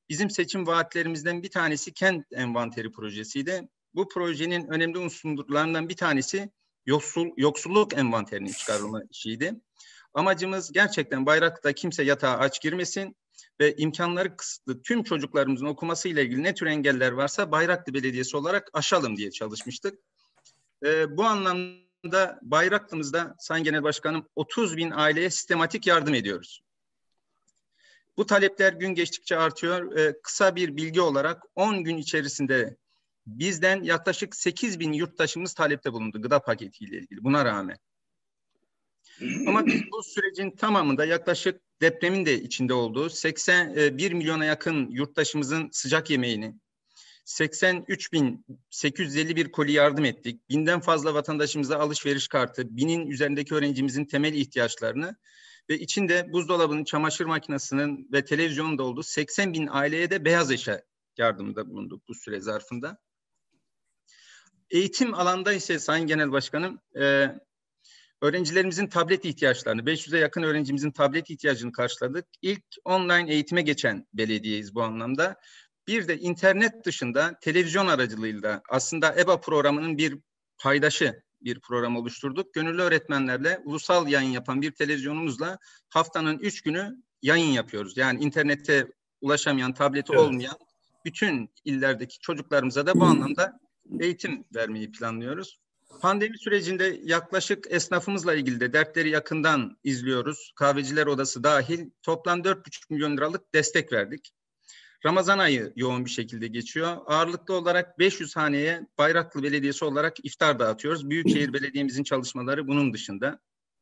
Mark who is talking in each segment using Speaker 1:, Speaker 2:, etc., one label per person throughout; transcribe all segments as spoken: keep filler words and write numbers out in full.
Speaker 1: bizim seçim vaatlerimizden bir tanesi kent envanteri projesiydi. Bu projenin önemli unsurlarından bir tanesi yoksul, yoksulluk envanterinin çıkarılma işiydi. Amacımız gerçekten Bayraklı'da kimse yatağa aç girmesin ve imkanları kısıtlı tüm çocuklarımızın okumasıyla ilgili ne tür engeller varsa Bayraklı Belediyesi olarak aşalım diye çalışmıştık. Ee, bu anlamda Bayraklı'mızda Sayın Genel Başkanım otuz bin aileye sistematik yardım ediyoruz. Bu talepler gün geçtikçe artıyor. Ee, kısa bir bilgi olarak on gün içerisinde bizden yaklaşık sekiz bin yurttaşımız talepte bulundu gıda paketiyle ilgili buna rağmen. Ama biz bu sürecin tamamında yaklaşık depremin de içinde olduğu seksen bir milyona yakın yurttaşımızın sıcak yemeğini, seksen üç bin sekiz yüz elli bir koli yardım ettik. Binden fazla vatandaşımıza alışveriş kartı, binin üzerindeki öğrencimizin temel ihtiyaçlarını ve içinde buzdolabının, çamaşır makinesinin ve televizyonun da olduğu seksen bin aileye de beyaz eşya yardımında bulunduk bu süre zarfında. Eğitim alanda ise Sayın Genel Başkanım, e, öğrencilerimizin tablet ihtiyaçlarını, beş yüze yakın öğrencimizin tablet ihtiyacını karşıladık. İlk online eğitime geçen belediyeyiz bu anlamda. Bir de internet dışında televizyon aracılığıyla aslında E B A programının bir paydaşı bir program oluşturduk. Gönüllü öğretmenlerle ulusal yayın yapan bir televizyonumuzla haftanın üç günü yayın yapıyoruz. Yani internete ulaşamayan, tableti evet. olmayan bütün illerdeki çocuklarımıza da bu anlamda eğitim vermeyi planlıyoruz. Pandemi sürecinde yaklaşık esnafımızla ilgili de dertleri yakından izliyoruz. Kahveciler Odası dahil toplam dört buçuk milyon liralık destek verdik. Ramazan ayı yoğun bir şekilde geçiyor. Ağırlıklı olarak beş yüz haneye Bayraklı Belediyesi olarak iftar dağıtıyoruz. Büyükşehir Belediye'mizin çalışmaları bunun dışında.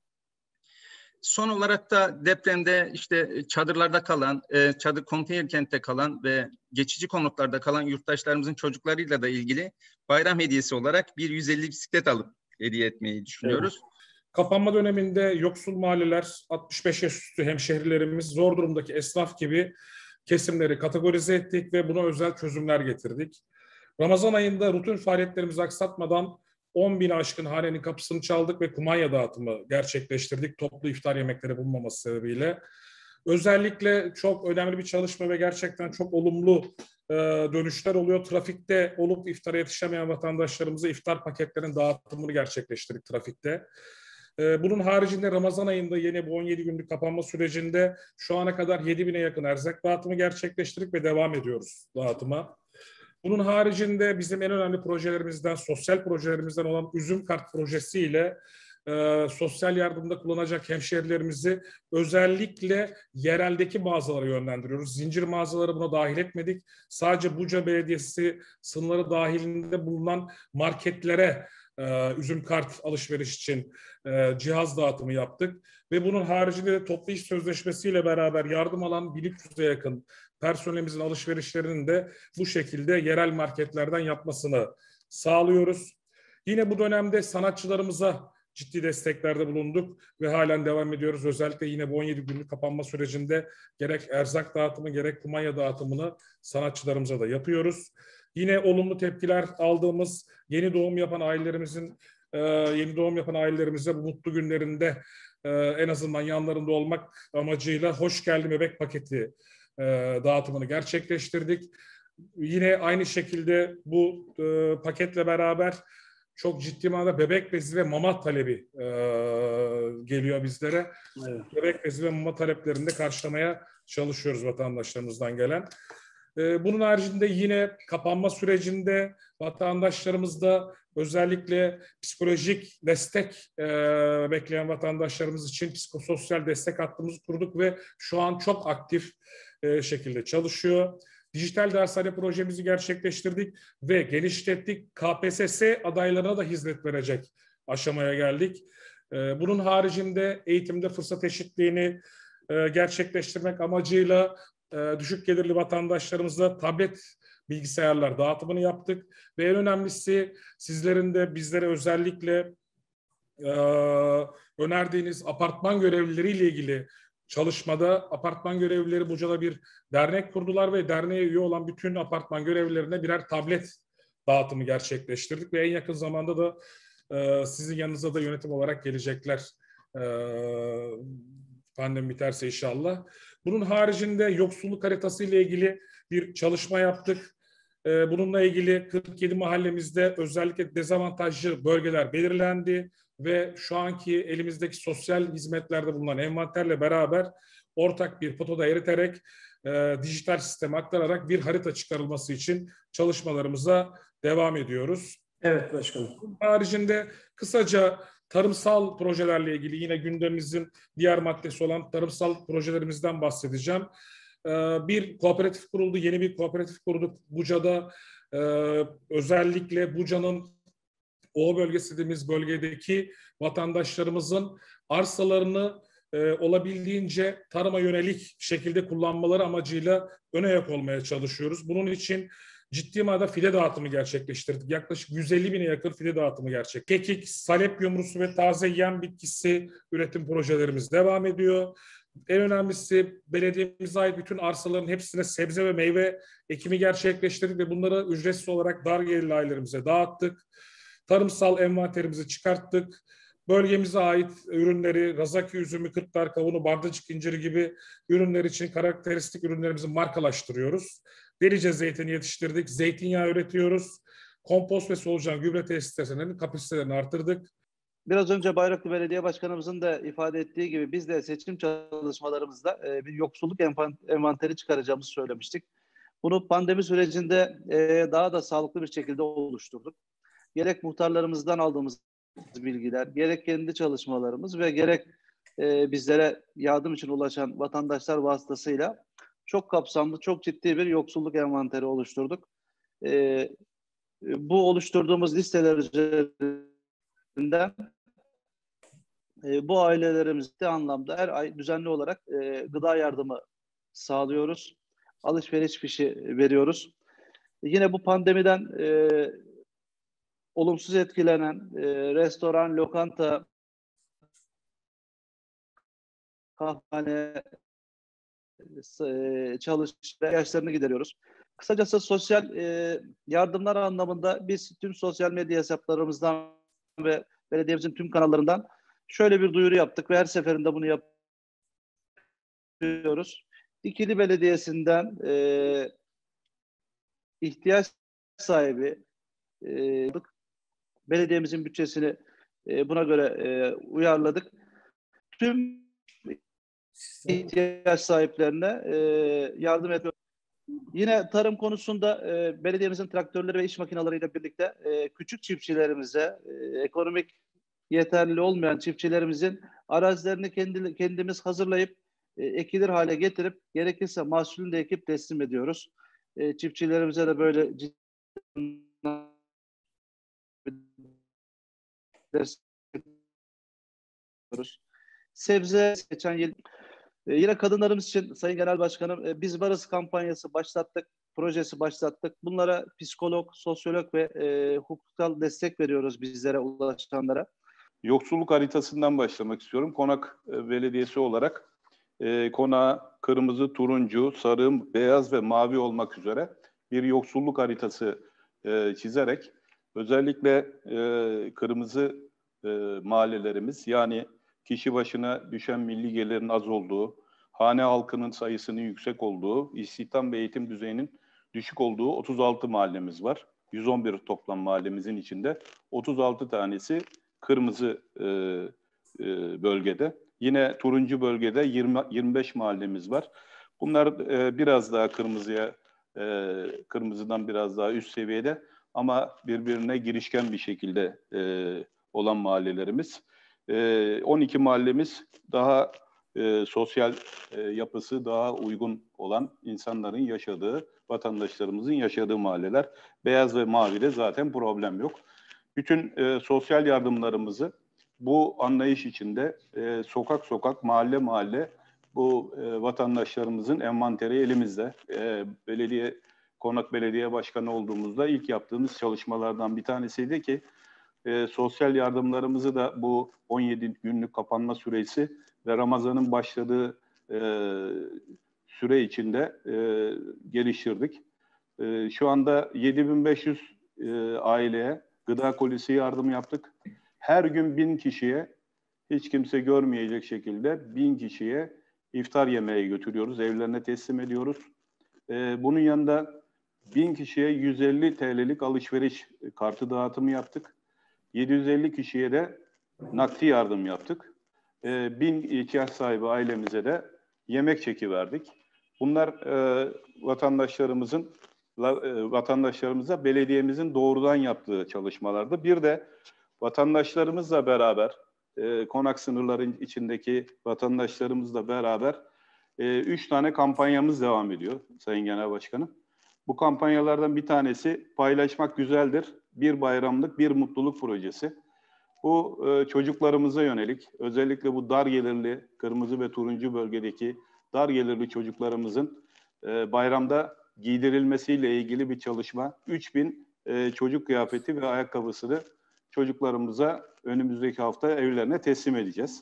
Speaker 1: Son olarak da depremde işte çadırlarda kalan, çadır konteyner kentte kalan ve geçici konutlarda kalan yurttaşlarımızın çocuklarıyla da ilgili bayram hediyesi olarak bir yüz elli bisiklet alıp hediye etmeyi düşünüyoruz.
Speaker 2: Evet. Kapanma döneminde yoksul mahalleler, altmış beş yaş üstü hemşehrilerimiz, zor durumdaki esnaf gibi kesimleri kategorize ettik ve buna özel çözümler getirdik. Ramazan ayında rutin faaliyetlerimizi aksatmadan on bini aşkın hanenin kapısını çaldık ve kumanya dağıtımı gerçekleştirdik. Toplu iftar yemekleri bulunmaması sebebiyle. Özellikle çok önemli bir çalışma ve gerçekten çok olumlu e, dönüşler oluyor. Trafikte olup iftara yetişemeyen vatandaşlarımıza iftar paketlerinin dağıtımını gerçekleştirdik trafikte. E, bunun haricinde Ramazan ayında yine bu on yedi günlük kapanma sürecinde şu ana kadar yedi bine yakın erzak dağıtımı gerçekleştirdik ve devam ediyoruz dağıtıma. Bunun haricinde bizim en önemli projelerimizden, sosyal projelerimizden olan Üzüm Kart projesiyle e, sosyal yardımda kullanacak hemşehrilerimizi özellikle yereldeki mağazalara yönlendiriyoruz. Zincir mağazaları buna dahil etmedik. Sadece Buca Belediyesi sınırları dahilinde bulunan marketlere e, Üzüm Kart alışveriş için e, cihaz dağıtımı yaptık. Ve bunun haricinde de toplu iş sözleşmesiyle beraber yardım alan bin üç yüze yakın personelimizin alışverişlerinin de bu şekilde yerel marketlerden yapmasını sağlıyoruz. Yine bu dönemde sanatçılarımıza ciddi desteklerde bulunduk ve halen devam ediyoruz. Özellikle yine bu on yedi günlük kapanma sürecinde gerek erzak dağıtımı gerek kumanya dağıtımını sanatçılarımıza da yapıyoruz. Yine olumlu tepkiler aldığımız yeni doğum yapan ailelerimizin yeni doğum yapan ailelerimize bu mutlu günlerinde en azından yanlarında olmak amacıyla hoş geldin bebek paketi dağıtımını gerçekleştirdik. Yine aynı şekilde bu e, paketle beraber çok ciddi manada bebek bezi ve mama talebi e, geliyor bizlere. Evet. Bebek bezi ve mama taleplerini de karşılamaya çalışıyoruz vatandaşlarımızdan gelen. E, bunun haricinde yine kapanma sürecinde vatandaşlarımızda özellikle psikolojik destek e, bekleyen vatandaşlarımız için psikososyal destek hattımızı kurduk ve şu an çok aktif e, şekilde çalışıyor. Dijital dershane projemizi gerçekleştirdik ve genişlettik. K P S S adaylarına da hizmet verecek aşamaya geldik. E, bunun haricinde eğitimde fırsat eşitliğini e, gerçekleştirmek amacıyla e, düşük gelirli vatandaşlarımızla tablet bilgisayarlar dağıtımını yaptık ve en önemlisi sizlerin de bizlere özellikle e, önerdiğiniz apartman görevlileriyle ilgili çalışmada apartman görevlileri Buca'da bir dernek kurdular ve derneğe üye olan bütün apartman görevlilerine birer tablet dağıtımı gerçekleştirdik ve en yakın zamanda da e, sizin yanınıza da yönetim olarak gelecekler e, pandemi biterse inşallah. Bunun haricinde yoksulluk haritası ile ilgili bir çalışma yaptık. Bununla ilgili kırk yedi mahallemizde özellikle dezavantajlı bölgeler belirlendi ve şu anki elimizdeki sosyal hizmetlerde bulunan envanterle beraber ortak bir potoda eriterek e, dijital sisteme aktararak bir harita çıkarılması için çalışmalarımıza devam ediyoruz.
Speaker 3: Evet başkanım.
Speaker 2: Bunun haricinde kısaca tarımsal projelerle ilgili yine gündemimizin diğer maddesi olan tarımsal projelerimizden bahsedeceğim. Bir kooperatif kuruldu, yeni bir kooperatif kurduk Buca'da. Özellikle Buca'nın O bölgesi dediğimiz bölgedeki vatandaşlarımızın arsalarını e, olabildiğince tarıma yönelik şekilde kullanmaları amacıyla ön ayak olmaya çalışıyoruz. Bunun için ciddi manada fide dağıtımı gerçekleştirdik. Yaklaşık yüz elli bine yakın fide dağıtımı gerçek. Kekik, salep yumrusu ve taze yem bitkisi üretim projelerimiz devam ediyor. En önemlisi belediyemize ait bütün arsaların hepsine sebze ve meyve ekimi gerçekleştirdik ve bunları ücretsiz olarak dar gelirli ailelerimize dağıttık. Tarımsal envanterimizi çıkarttık. Bölgemize ait ürünleri, razaki üzümü, kırklar kavunu, bardacık inciri gibi ürünler için karakteristik ürünlerimizi markalaştırıyoruz. Delice zeytini yetiştirdik, zeytinyağı üretiyoruz. Kompost ve solucan gübre tesislerinin kapasitelerini artırdık.
Speaker 4: Biraz önce Bayraklı Belediye Başkanımızın da ifade ettiği gibi biz de seçim çalışmalarımızda bir yoksulluk envanteri çıkaracağımızı söylemiştik. Bunu pandemi sürecinde daha da sağlıklı bir şekilde oluşturduk. Gerek muhtarlarımızdan aldığımız bilgiler, gerek kendi çalışmalarımız ve gerek e, bizlere yardım için ulaşan vatandaşlar vasıtasıyla çok kapsamlı, çok ciddi bir yoksulluk envanteri oluşturduk. E, bu oluşturduğumuz listeler üzerinden e, bu ailelerimize anlamda her ay düzenli olarak e, gıda yardımı sağlıyoruz. Alışveriş fişi veriyoruz. Yine bu pandemiden e, olumsuz etkilenen e, restoran, lokanta, kahvehane, e, çalışma ihtiyaçlarını gideriyoruz. Kısacası sosyal e, yardımlar anlamında biz tüm sosyal medya hesaplarımızdan ve belediyemizin tüm kanallarından şöyle bir duyuru yaptık ve her seferinde bunu yapıyoruz. Dikili Belediyesi'nden e, ihtiyaç sahibi e, belediyemizin bütçesini e, buna göre e, uyarladık. Tüm ihtiyaç sahiplerine e, yardım ediyoruz. Yine tarım konusunda e, belediyemizin traktörleri ve iş makineleriyle birlikte e, küçük çiftçilerimize, e, ekonomik yeterli olmayan çiftçilerimizin arazilerini kendi, kendimiz hazırlayıp e, ekilir hale getirip gerekirse mahsulünü de ekip teslim ediyoruz. E, çiftçilerimize de böyle ciddi sebze geçen yıl e, yine kadınlarımız için Sayın Genel Başkanım e, Biz Varız kampanyası başlattık, projesi başlattık. Bunlara psikolog, sosyolog ve e, hukuksal destek veriyoruz bizlere ulaşanlara.
Speaker 5: Yoksulluk haritasından başlamak istiyorum. Konak e, Belediyesi olarak e, konağa kırmızı, turuncu, sarı, beyaz ve mavi olmak üzere bir yoksulluk haritası e, çizerek özellikle e, kırmızı e, mahallelerimiz yani kişi başına düşen milli gelirin az olduğu, hane halkının sayısının yüksek olduğu, istihdam ve eğitim düzeyinin düşük olduğu otuz altı mahallemiz var. yüz on bir toplam mahallemizin içinde otuz altı tanesi kırmızı e, e, bölgede. Yine turuncu bölgede yirmi, yirmi beş mahallemiz var. Bunlar e, biraz daha kırmızıya, e, kırmızıdan biraz daha üst seviyede ama birbirine girişken bir şekilde e, olan mahallelerimiz. E, on iki mahallemiz daha e, sosyal e, yapısı daha uygun olan insanların yaşadığı, vatandaşlarımızın yaşadığı mahalleler. Beyaz ve mavide zaten problem yok. Bütün e, sosyal yardımlarımızı bu anlayış içinde e, sokak sokak, mahalle mahalle bu e, vatandaşlarımızın envanteri elimizde. E, belediye, Konak Belediye Başkanı olduğumuzda ilk yaptığımız çalışmalardan bir tanesiydi ki e, sosyal yardımlarımızı da bu on yedi günlük kapanma süresi ve Ramazan'ın başladığı e, süre içinde e, geliştirdik. E, şu anda yedi bin beş yüz e, aileye gıda kolisi yardım yaptık. Her gün bin kişiye, hiç kimse görmeyecek şekilde bin kişiye iftar yemeği götürüyoruz, evlerine teslim ediyoruz. E, bunun yanında bin kişiye yüz elli T L'lik alışveriş kartı dağıtımı yaptık. yedi yüz elli kişiye de nakdi yardım yaptık. E, bin ihtiyaç sahibi ailemize de yemek çeki verdik. Bunlar e, vatandaşlarımızın vatandaşlarımıza belediyemizin doğrudan yaptığı çalışmalardı. Bir de vatandaşlarımızla beraber, e, konak sınırların içindeki vatandaşlarımızla beraber e, üç tane kampanyamız devam ediyor Sayın Genel Başkanım. Bu kampanyalardan bir tanesi Paylaşmak Güzeldir, Bir Bayramlık Bir Mutluluk projesi. Bu e, çocuklarımıza yönelik, özellikle bu dar gelirli, kırmızı ve turuncu bölgedeki dar gelirli çocuklarımızın e, bayramda giydirilmesiyle ilgili bir çalışma. üç bin e, çocuk kıyafeti ve ayakkabısını çocuklarımıza önümüzdeki hafta evlerine teslim edeceğiz.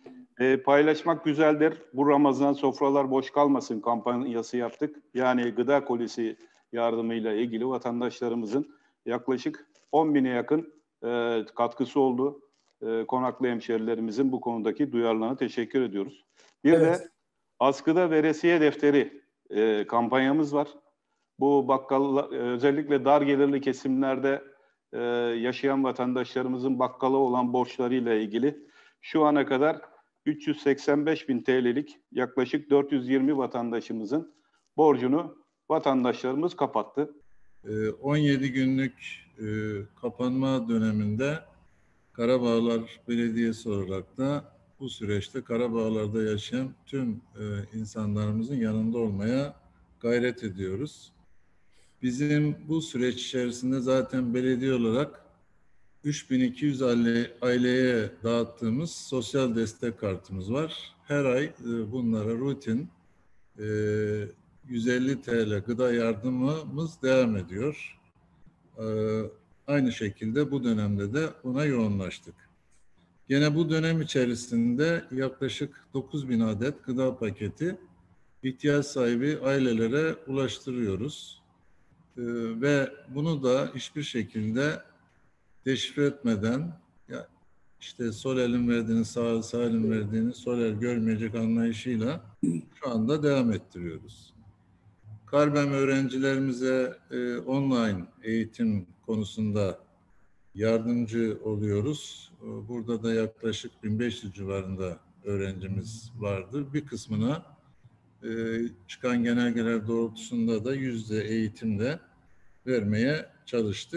Speaker 5: E, paylaşmak güzeldir. Bu Ramazan sofralar boş kalmasın kampanyası yaptık. Yani gıda kolisi yardımıyla ilgili vatandaşlarımızın yaklaşık on bine yakın e, katkısı oldu. E, konaklı hemşerilerimizin bu konudaki duyarlılığına teşekkür ediyoruz. Bir evet. de askıda veresiye defteri e, kampanyamız var. Bu bakkallar, özellikle dar gelirli kesimlerde e, yaşayan vatandaşlarımızın bakkala olan borçlarıyla ilgili şu ana kadar üç yüz seksen beş bin T L'lik yaklaşık dört yüz yirmi vatandaşımızın borcunu vatandaşlarımız kapattı.
Speaker 3: on yedi günlük e, kapanma döneminde Karabağlar Belediyesi olarak da bu süreçte Karabağlar'da yaşayan tüm e, insanlarımızın yanında olmaya gayret ediyoruz. Bizim bu süreç içerisinde zaten belediye olarak üç bin iki yüz aile, aileye dağıttığımız sosyal destek kartımız var. Her ay e, bunlara rutin e, yüz elli T L gıda yardımımız devam ediyor. E, aynı şekilde bu dönemde de buna yoğunlaştık. Gene bu dönem içerisinde yaklaşık dokuz bin adet gıda paketi ihtiyaç sahibi ailelere ulaştırıyoruz. Ee, ve bunu da hiçbir şekilde deşifre etmeden, ya işte sol elin verdiğini sağ, sağ elin verdiğini sol el görmeyecek anlayışıyla şu anda devam ettiriyoruz. Karbem öğrencilerimize e, online eğitim konusunda yardımcı oluyoruz. Burada da yaklaşık bin beş yüz civarında öğrencimiz vardır. Bir kısmına e, çıkan genelgeler doğrultusunda da yüzde eğitimde vermeye çalıştık.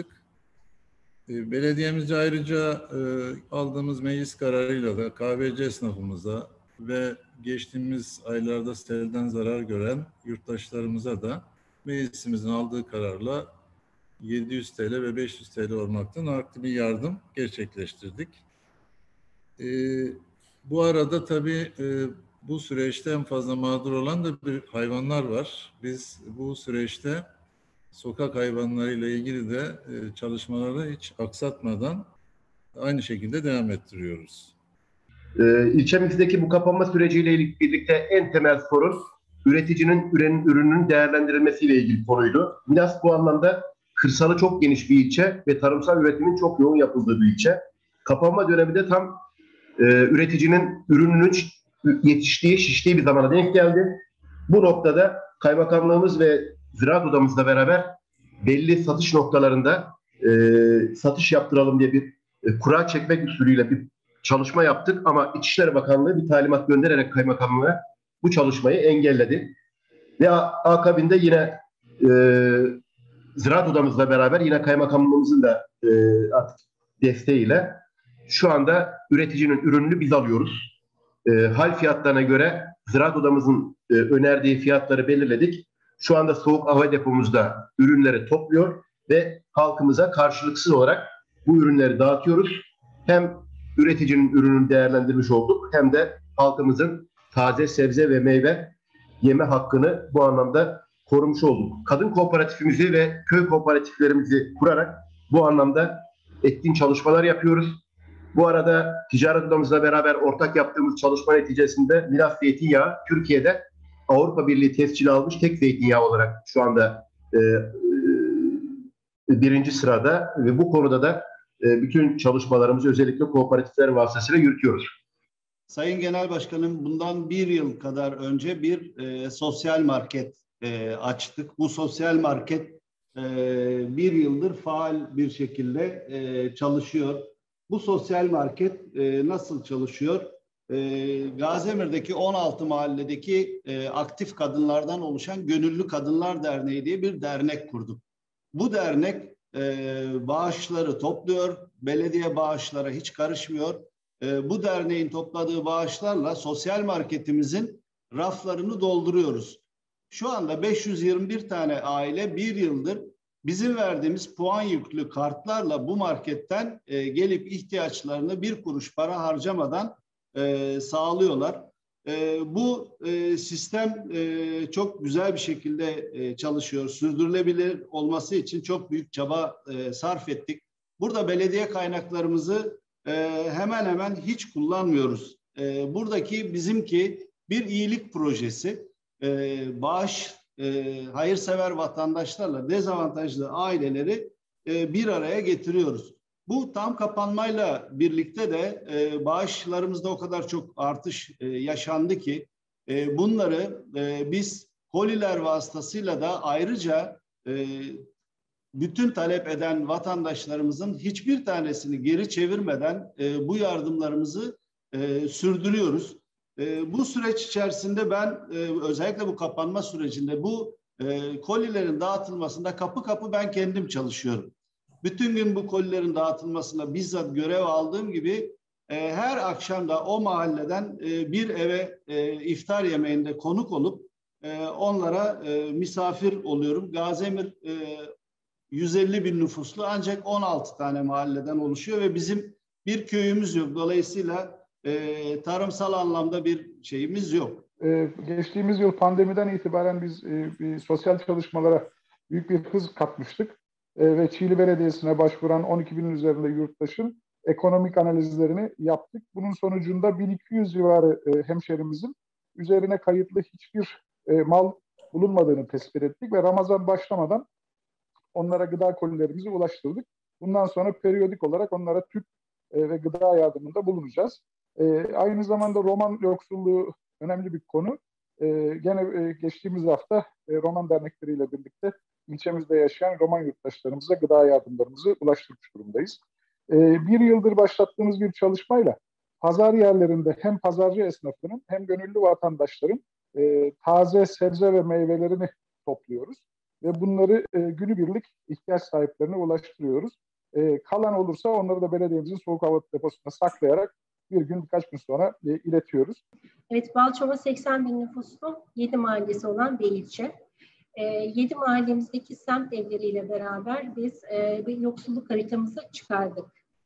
Speaker 3: E, belediyemizce ayrıca e, aldığımız meclis kararıyla da kahveci esnafımıza ve geçtiğimiz aylarda selden zarar gören yurttaşlarımıza da meclisimizin aldığı kararla yedi yüz T L ve beş yüz T L olmaktan artı bir yardım gerçekleştirdik. Ee, bu arada tabii e, bu süreçte en fazla mağdur olan da bir hayvanlar var. Biz bu süreçte sokak hayvanlarıyla ilgili de e, çalışmaları hiç aksatmadan aynı şekilde devam ettiriyoruz.
Speaker 6: Ee, ilçemizdeki bu kapanma süreciyle birlikte en temel sorun üreticinin ürenin ürünün değerlendirilmesiyle ilgili konuydu. Milas bu anlamda kırsalı çok geniş bir ilçe ve tarımsal üretimin çok yoğun yapıldığı bir ilçe. Kapanma döneminde tam e, üreticinin ürününün yetiştiği, şiştiği bir zamana denk geldi. Bu noktada kaymakamlığımız ve ziraat odamızla beraber belli satış noktalarında e, satış yaptıralım diye bir e, kura çekmek usulüyle bir çalışma yaptık. Ama İçişleri Bakanlığı bir talimat göndererek kaymakamlığa bu çalışmayı engelledi. Ve akabinde yine e, ziraat odamızla beraber yine kaymakamlığımızın da e, artık desteğiyle şu anda üreticinin ürününü biz alıyoruz. E, hal fiyatlarına göre ziraat odamızın e, önerdiği fiyatları belirledik. Şu anda soğuk hava depomuzda ürünleri topluyor ve halkımıza karşılıksız olarak bu ürünleri dağıtıyoruz. Hem üreticinin ürününü değerlendirmiş olduk hem de halkımızın taze sebze ve meyve yeme hakkını bu anlamda korumuş olduk. Kadın kooperatifimizi ve köy kooperatiflerimizi kurarak bu anlamda etkin çalışmalar yapıyoruz. Bu arada ticaret odamızla beraber ortak yaptığımız çalışma neticesinde Milas Zeytinyağı Türkiye'de Avrupa Birliği tescili almış tek zeytinyağı olarak şu anda e, e, birinci sırada ve bu konuda da e, bütün çalışmalarımızı özellikle kooperatifler vasıtasıyla yürütüyoruz.
Speaker 7: Sayın Genel Başkanım, bundan bir yıl kadar önce bir e, sosyal market e, açtık. Bu sosyal market e, bir yıldır faal bir şekilde e, çalışıyor. Bu sosyal market e, nasıl çalışıyor? E, Gaziemir'deki on altı mahalledeki e, aktif kadınlardan oluşan Gönüllü Kadınlar Derneği diye bir dernek kurduk. Bu dernek e, bağışları topluyor, belediye bağışlara hiç karışmıyor. E, bu derneğin topladığı bağışlarla sosyal marketimizin raflarını dolduruyoruz. Şu anda beş yüz yirmi bir tane aile bir yıldır bizim verdiğimiz puan yüklü kartlarla bu marketten e, gelip ihtiyaçlarını bir kuruş para harcamadan e, sağlıyorlar. E, bu e, sistem e, çok güzel bir şekilde e, çalışıyor. Sürdürülebilir olması için çok büyük çaba e, sarf ettik. Burada belediye kaynaklarımızı e, hemen hemen hiç kullanmıyoruz. E, buradaki bizimki bir iyilik projesi. E, bağış, e, hayırsever vatandaşlarla dezavantajlı aileleri e, bir araya getiriyoruz. Bu tam kapanmayla birlikte de e, bağışlarımızda o kadar çok artış e, yaşandı ki e, bunları e, biz koliler vasıtasıyla da ayrıca e, bütün talep eden vatandaşlarımızın hiçbir tanesini geri çevirmeden e, bu yardımlarımızı e, sürdürüyoruz. E, bu süreç içerisinde ben e, özellikle bu kapanma sürecinde bu e, kolilerin dağıtılmasında kapı kapı ben kendim çalışıyorum. Bütün gün bu kolilerin dağıtılmasına bizzat görev aldığım gibi e, her akşam da o mahalleden e, bir eve e, iftar yemeğinde konuk olup e, onlara e, misafir oluyorum. Gaziemir e, yüz elli bin nüfuslu ancak on altı tane mahalleden oluşuyor ve bizim bir köyümüz yok. Dolayısıyla e, tarımsal anlamda bir şeyimiz yok.
Speaker 8: Ee, geçtiğimiz yıl pandemiden itibaren biz e, bir sosyal çalışmalara büyük bir hız katmıştık. E, ve Çiğli Belediyesi'ne başvuran on iki binin üzerinde yurttaşın ekonomik analizlerini yaptık. Bunun sonucunda bin iki yüz civarı e, hemşerimizin üzerine kayıtlı hiçbir e, mal bulunmadığını tespit ettik ve Ramazan başlamadan onlara gıda kolilerimizi ulaştırdık. Bundan sonra periyodik olarak onlara tüp e, ve gıda yardımında bulunacağız. E, aynı zamanda roman yoksulluğu önemli bir konu. E, gene e, geçtiğimiz hafta e, roman dernekleriyle birlikte ilçemizde yaşayan roman yurttaşlarımıza gıda yardımlarımızı ulaştırmış durumdayız. E, bir yıldır başlattığımız bir çalışmayla pazar yerlerinde hem pazarcı esnafının hem gönüllü vatandaşların e, taze sebze ve meyvelerini topluyoruz. Ve bunları e, günübirlik ihtiyaç sahiplerine ulaştırıyoruz. E, kalan olursa onları da belediyemizin soğuk hava deposuna saklayarak bir gün birkaç gün sonra e, iletiyoruz.
Speaker 9: Evet, Balçova seksen bin nüfuslu yedi mahallesi olan bir ilçe. E, yedi mahallemizdeki semt evleriyle beraber biz e, bir yoksulluk haritamızı çıkardık.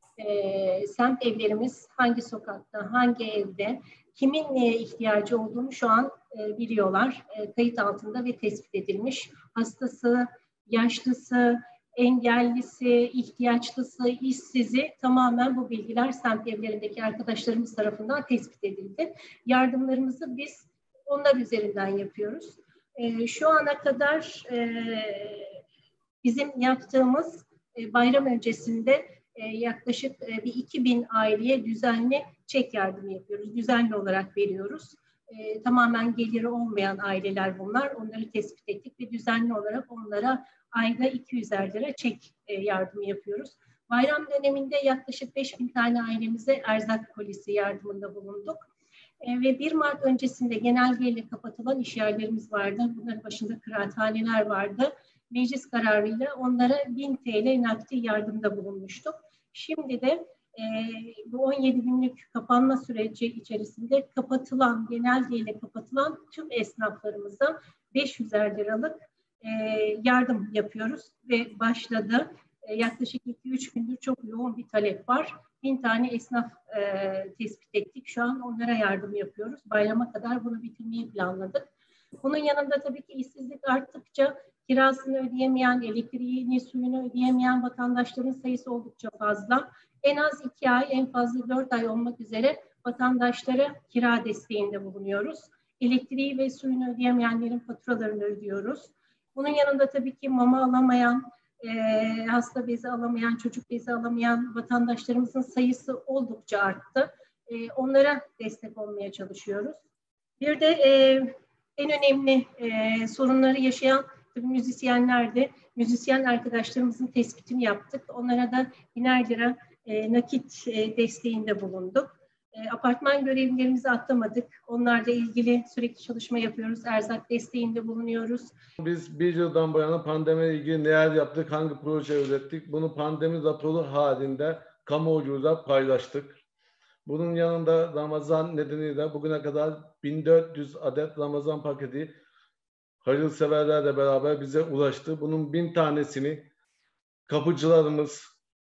Speaker 9: E, semt evlerimiz hangi sokakta, hangi evde, kimin neye ihtiyacı olduğunu şu an e, biliyorlar. E, kayıt altında ve tespit edilmiş. Hastası, yaşlısı, engellisi, ihtiyaçlısı, işsizi tamamen bu bilgiler semt evlerindeki arkadaşlarımız tarafından tespit edildi. Yardımlarımızı biz onlar üzerinden yapıyoruz. E, şu ana kadar e, bizim yaptığımız e, bayram öncesinde e, yaklaşık e, bir iki bin aileye düzenli çek yardımı yapıyoruz. Düzenli olarak veriyoruz. E, tamamen geliri olmayan aileler bunlar. Onları tespit ettik ve düzenli olarak onlara ayda iki yüzer lira çek e, yardımı yapıyoruz. Bayram döneminde yaklaşık beş bin tane ailemize erzak kolisi yardımında bulunduk. E, ve bir Mart öncesinde genelgeyle kapatılan iş yerlerimiz vardı. Bunların başında kıraathaneler vardı. Meclis kararıyla onlara bin TL nakdi yardımda bulunmuştuk. Şimdi de e, bu on yedi günlük kapanma süreci içerisinde kapatılan, genelgeyle kapatılan tüm esnaflarımıza beş yüzer liralık e, yardım yapıyoruz ve başladı. E, yaklaşık iki üç gündür çok yoğun bir talep var. Bin tane esnaf e, tespit ettik. Şu an onlara yardım yapıyoruz. Bayrama kadar bunu bitirmeyi planladık. Bunun yanında tabii ki işsizlik arttıkça kirasını ödeyemeyen, elektriğini, suyunu ödeyemeyen vatandaşların sayısı oldukça fazla. En az iki ay, en fazla dört ay olmak üzere vatandaşlara kira desteğinde bulunuyoruz. Elektriği ve suyunu ödeyemeyenlerin faturalarını ödüyoruz. Bunun yanında tabii ki mama alamayan, e, hasta bezi alamayan, çocuk bezi alamayan vatandaşlarımızın sayısı oldukça arttı. E, onlara destek olmaya çalışıyoruz. Bir de e, en önemli e, sorunları yaşayan müzisyenlerdi. Müzisyen arkadaşlarımızın tespitini yaptık. Onlara da biner lira e, nakit e, desteğinde bulunduk. E, apartman görevlilerimizi atlamadık. Onlarla ilgili sürekli çalışma yapıyoruz. Erzak desteğinde bulunuyoruz.
Speaker 10: Biz bir yıldan bu yana pandemiyle ilgili neler yaptık, hangi proje ürettik? Bunu pandemi raporu halinde kamuoyuyla paylaştık. Bunun yanında Ramazan nedeniyle bugüne kadar bin dört yüz adet Ramazan paketi hayırseverlerle beraber bize ulaştı. Bunun bin tanesini kapıcılarımız,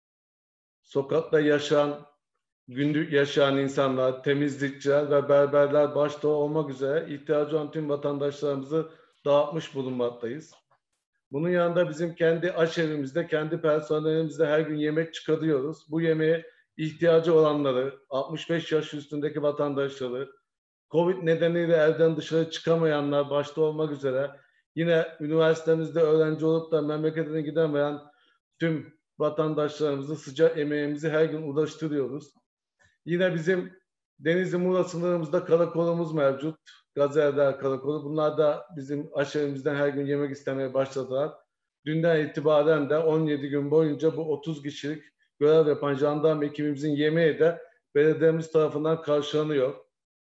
Speaker 10: sokakta yaşayan, günlük yaşayan insanlar, temizlikçiler ve berberler başta olmak üzere ihtiyacı olan tüm vatandaşlarımızı dağıtmış bulunmaktayız. Bunun yanında bizim kendi aşevimizde, kendi personelimizde her gün yemek çıkarıyoruz. Bu yemeğe ihtiyacı olanları, altmış beş yaş üstündeki vatandaşları, Covid nedeniyle evden dışarı çıkamayanlar başta olmak üzere yine üniversitemizde öğrenci olup da memleketine gidemeyen tüm vatandaşlarımızı sıcak emeğimizi her gün ulaştırıyoruz. Yine bizim Denizli Muğla sınırımızda karakolumuz mevcut. Gaziler Karakolu. Bunlar da bizim aşevimizden her gün yemek istemeye başladılar. Dünden itibaren de on yedi gün boyunca bu otuz kişilik görev yapan jandarma ekibimizin yemeği de belediyemiz tarafından karşılanıyor.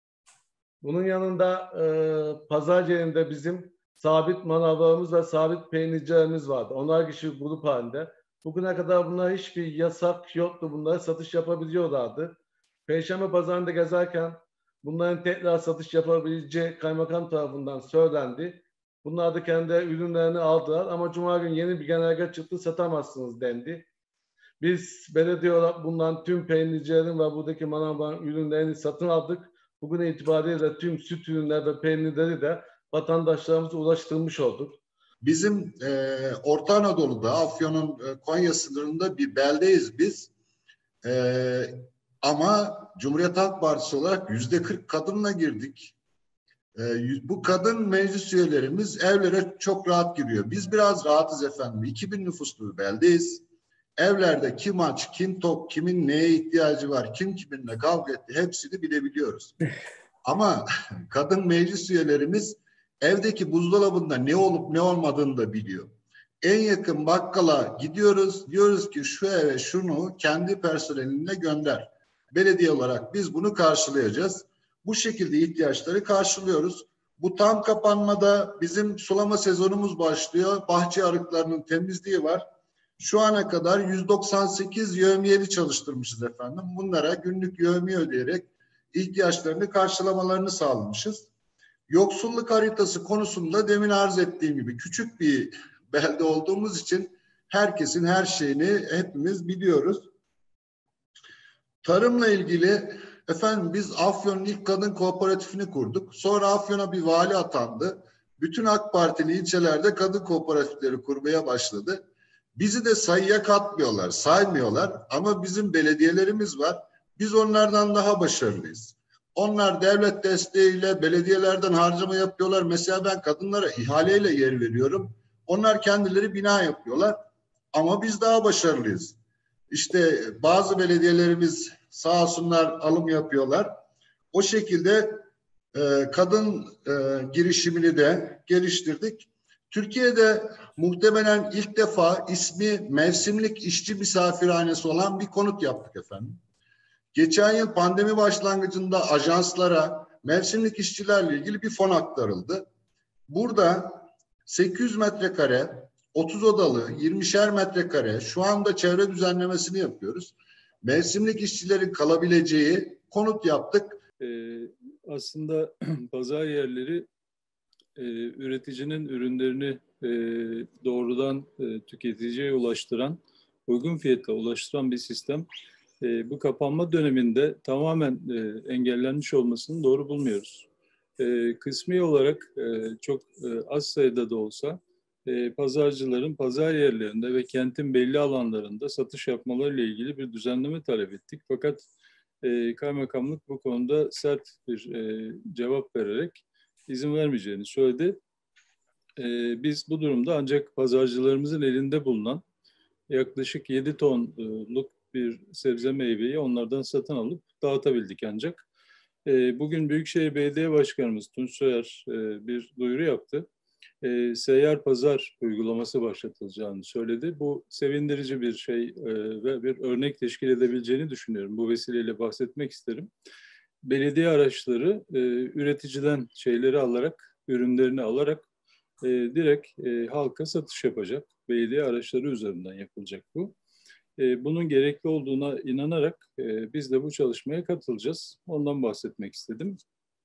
Speaker 10: Bunun yanında e, pazar yerinde bizim sabit manavlarımız ve sabit peynircilerimiz vardı. Onlar kişi grup halinde. Bugüne kadar bunlar hiçbir yasak yoktu. Bunlara satış yapabiliyorlardı. Perşembe pazarında gezerken bunların tekrar satış yapabileceği kaymakam tarafından söylendi. Bunlar da kendi ürünlerini aldılar ama Cuma günü yeni bir genelge çıktı, satamazsınız dendi. Biz belediye olarak bundan tüm peynircilerin ve buradaki manavların ürünlerini satın aldık. Bugün itibariyle tüm süt ürünleri ve peynirleri de vatandaşlarımıza ulaştırmış olduk.
Speaker 11: Bizim e, Orta Anadolu'da, Afyon'un e, Konya sınırında bir beldeyiz biz. E, ama Cumhuriyet Halk Partisi olarak yüzde kırk kadınla girdik. E, bu kadın meclis üyelerimiz evlere çok rahat giriyor. Biz biraz rahatız efendim. iki bin nüfuslu bir beldeyiz. Evlerde kim aç, kim tok, kimin neye ihtiyacı var, kim kiminle kavga etti hepsini bilebiliyoruz. Ama kadın meclis üyelerimiz evdeki buzdolabında ne olup ne olmadığını da biliyor. En yakın bakkala gidiyoruz, diyoruz ki şu eve şunu kendi personelinle gönder. Belediye olarak biz bunu karşılayacağız. Bu şekilde ihtiyaçları karşılıyoruz. Bu tam kapanmada bizim sulama sezonumuz başlıyor. Bahçe arıklarının temizliği var. Şu ana kadar yüz doksan sekiz yevmiyeli çalıştırmışız efendim. Bunlara günlük yevmiye ödeyerek ihtiyaçlarını karşılamalarını sağlamışız. Yoksulluk haritası konusunda demin arz ettiğim gibi küçük bir belde olduğumuz için herkesin her şeyini hepimiz biliyoruz. Tarımla ilgili efendim biz Afyon'un ilk kadın kooperatifini kurduk. Sonra Afyon'a bir vali atandı. Bütün AK Partili ilçelerde kadın kooperatifleri kurmaya başladı. Bizi de sayıya katmıyorlar, saymıyorlar ama bizim belediyelerimiz var. Biz onlardan daha başarılıyız. Onlar devlet desteğiyle belediyelerden harcama yapıyorlar. Mesela ben kadınlara ihaleyle yer veriyorum. Onlar kendileri bina yapıyorlar ama biz daha başarılıyız. İşte bazı belediyelerimiz sağ olsunlar alım yapıyorlar. O şekilde e, kadın e, girişimini de geliştirdik. Türkiye'de muhtemelen ilk defa ismi mevsimlik işçi misafirhanesi olan bir konut yaptık efendim. Geçen yıl pandemi başlangıcında ajanslara mevsimlik işçilerle ilgili bir fon aktarıldı. Burada sekiz yüz metrekare, otuz odalı, yirmişer metrekare şu anda çevre düzenlemesini yapıyoruz. Mevsimlik işçilerin kalabileceği konut yaptık.
Speaker 12: Ee, aslında pazar yerleri e, üreticinin ürünlerini e, doğrudan e, tüketiciye ulaştıran, uygun fiyata ulaştıran bir sistem. E, bu kapanma döneminde tamamen e, engellenmiş olmasını doğru bulmuyoruz. E, kısmi olarak e, çok e, az sayıda da olsa e, pazarcıların pazar yerlerinde ve kentin belli alanlarında satış yapmalarıyla ilgili bir düzenleme talep ettik. Fakat e, kaymakamlık bu konuda sert bir e, cevap vererek izin vermeyeceğini söyledi. E, biz bu durumda ancak pazarcılarımızın elinde bulunan yaklaşık yedi tonluk bir sebze meyveyi onlardan satın alıp dağıtabildik ancak. E, bugün Büyükşehir Belediye Başkanımız Tunç Soyer e, bir duyuru yaptı. E, seyyar pazar uygulaması başlatılacağını söyledi. Bu sevindirici bir şey e, ve bir örnek teşkil edebileceğini düşünüyorum. Bu vesileyle bahsetmek isterim. Belediye araçları e, üreticiden şeyleri alarak, ürünlerini alarak e, direkt e, halka satış yapacak. Belediye araçları üzerinden yapılacak bu. E, bunun gerekli olduğuna inanarak e, biz de bu çalışmaya katılacağız. Ondan bahsetmek istedim.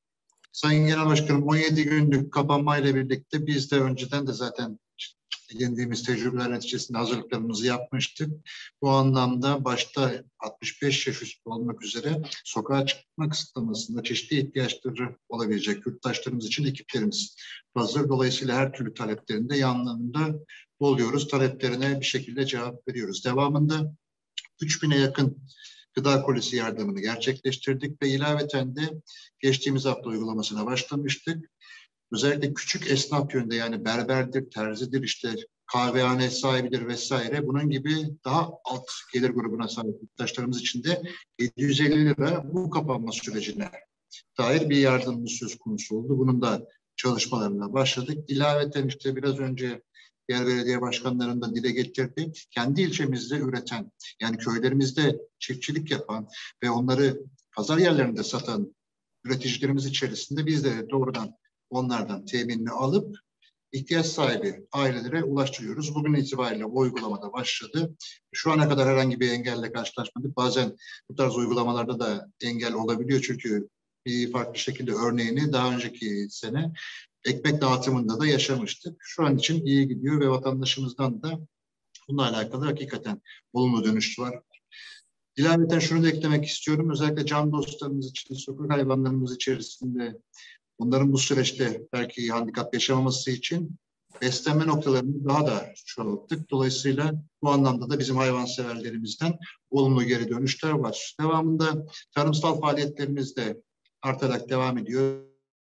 Speaker 13: Sayın Genel Başkanım, on yedi günlük kapanmayla birlikte biz de önceden de zaten edindiğimiz tecrübeler neticesinde hazırlıklarımızı yapmıştık. Bu anlamda başta altmış beş yaş üstü olmak üzere sokağa çıkma kısıtlamasında çeşitli ihtiyaçları olabilecek yurttaşlarımız için ekiplerimiz hazır. Dolayısıyla her türlü taleplerinde yanlarında oluyoruz. Taleplerine bir şekilde cevap veriyoruz. Devamında üç bine yakın gıda kolisi yardımını gerçekleştirdik ve ilaveten de geçtiğimiz hafta uygulamasına başlamıştık. Özellikle küçük esnaf yönünde, yani berberdir, terzidir, işte kahvehane sahibidir vesaire, bunun gibi daha alt gelir grubuna sahip yurttaşlarımız için de yedi yüz elli lira bu kapanma sürecine dair bir yardımımız söz konusu oldu. Bunun da çalışmalarına başladık. İlaveten işte biraz önce diğer belediye başkanlarının da dile getirdik. Kendi ilçemizde üreten, yani köylerimizde çiftçilik yapan ve onları pazar yerlerinde satan üreticilerimiz içerisinde biz de doğrudan onlardan teminini alıp ihtiyaç sahibi ailelere ulaştırıyoruz. Bugün itibariyle o uygulamada başladı. Şu ana kadar herhangi bir engelle karşılaşmadık. Bazen bu tarz uygulamalarda da engel olabiliyor çünkü bir farklı şekilde örneğini daha önceki sene ekmek dağıtımında da yaşamıştık. Şu an için iyi gidiyor ve vatandaşımızdan da bununla alakalı hakikaten olumlu dönüş var. İlaveten şunu da eklemek istiyorum. Özellikle can dostlarımız için, sokak hayvanlarımız içerisinde onların bu süreçte belki handikap yaşamaması için beslenme noktalarını daha da çoğalttık. Dolayısıyla bu anlamda da bizim hayvanseverlerimizden olumlu geri dönüşler var. Devamında tarımsal faaliyetlerimiz de artarak devam ediyor.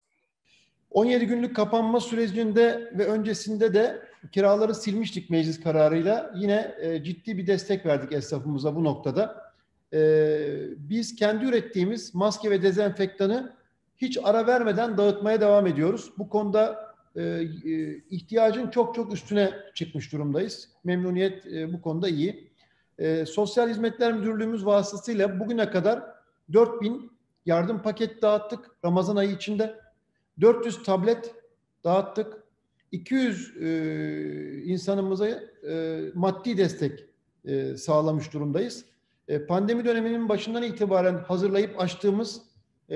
Speaker 14: on yedi günlük kapanma sürecinde ve öncesinde de kiraları silmiştik meclis kararıyla. Yine e, ciddi bir destek verdik esnafımıza bu noktada. E, biz kendi ürettiğimiz maske ve dezenfektanı hiç ara vermeden dağıtmaya devam ediyoruz. Bu konuda e, e, ihtiyacın çok çok üstüne çıkmış durumdayız. Memnuniyet e, bu konuda iyi. E, Sosyal Hizmetler Müdürlüğümüz vasıtasıyla bugüne kadar dört bin yardım paket dağıttık Ramazan ayı içinde. dört yüz tablet dağıttık. iki yüz e, insanımıza e, maddi destek e, sağlamış durumdayız. E, pandemi döneminin başından itibaren hazırlayıp açtığımız e,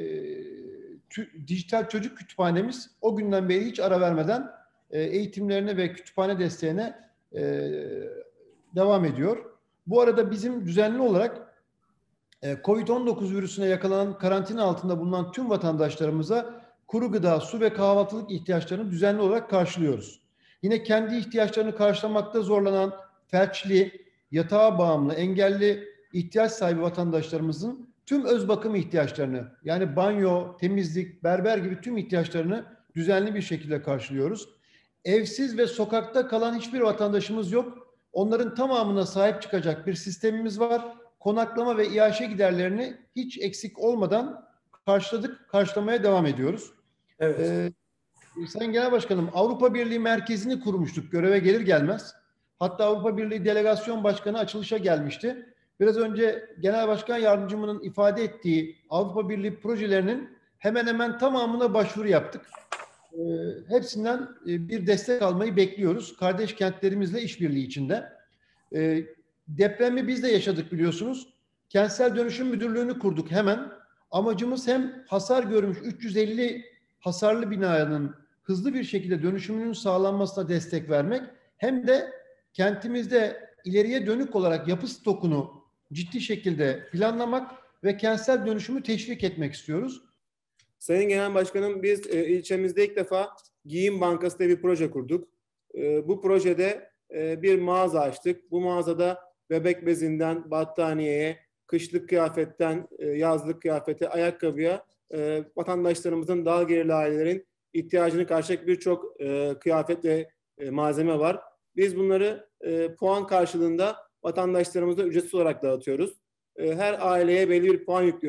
Speaker 14: tü, dijital çocuk kütüphanemiz o günden beri hiç ara vermeden e, eğitimlerine ve kütüphane desteğine e, devam ediyor. Bu arada bizim düzenli olarak e, kovid on dokuz virüsüne yakalanan karantina altında bulunan tüm vatandaşlarımıza kuru gıda, su ve kahvaltılık ihtiyaçlarını düzenli olarak karşılıyoruz. Yine kendi ihtiyaçlarını karşılamakta zorlanan felçli, yatağa bağımlı, engelli ihtiyaç sahibi vatandaşlarımızın tüm öz bakım ihtiyaçlarını, yani banyo, temizlik, berber gibi tüm ihtiyaçlarını düzenli bir şekilde karşılıyoruz. Evsiz ve sokakta kalan hiçbir vatandaşımız yok. Onların tamamına sahip çıkacak bir sistemimiz var. Konaklama ve iaşe giderlerini hiç eksik olmadan karşıladık, karşılamaya devam ediyoruz.
Speaker 15: Evet.
Speaker 14: Ee, Sayın Genel Başkanım, Avrupa Birliği merkezini kurmuştuk göreve gelir gelmez. Hatta Avrupa Birliği Delegasyon Başkanı açılışa gelmişti. Biraz önce Genel Başkan Yardımcımın ifade ettiği Avrupa Birliği projelerinin hemen hemen tamamına başvuru yaptık. Ee, hepsinden bir destek almayı bekliyoruz. Kardeş kentlerimizle işbirliği içinde. Ee, depremi biz de yaşadık biliyorsunuz. Kentsel Dönüşüm Müdürlüğü'nü kurduk hemen. Amacımız hem hasar görmüş üç yüz elli hasarlı binanın hızlı bir şekilde dönüşümünün sağlanmasına destek vermek, hem de kentimizde ileriye dönük olarak yapı stokunu ciddi şekilde planlamak ve kentsel dönüşümü teşvik etmek istiyoruz.
Speaker 15: Sayın Genel Başkanım, biz e, ilçemizde ilk defa Giyim Bankası diye bir proje kurduk. E, bu projede e, bir mağaza açtık. Bu mağazada bebek bezinden battaniyeye, kışlık kıyafetten e, yazlık kıyafete, ayakkabıya e, vatandaşlarımızın daha gelirli ailelerin ihtiyacını karşılayacak birçok e, kıyafet ve e, malzeme var. Biz bunları e, puan karşılığında vatandaşlarımıza ücretsiz olarak dağıtıyoruz. E, her aileye belli bir puan yüklüyoruz.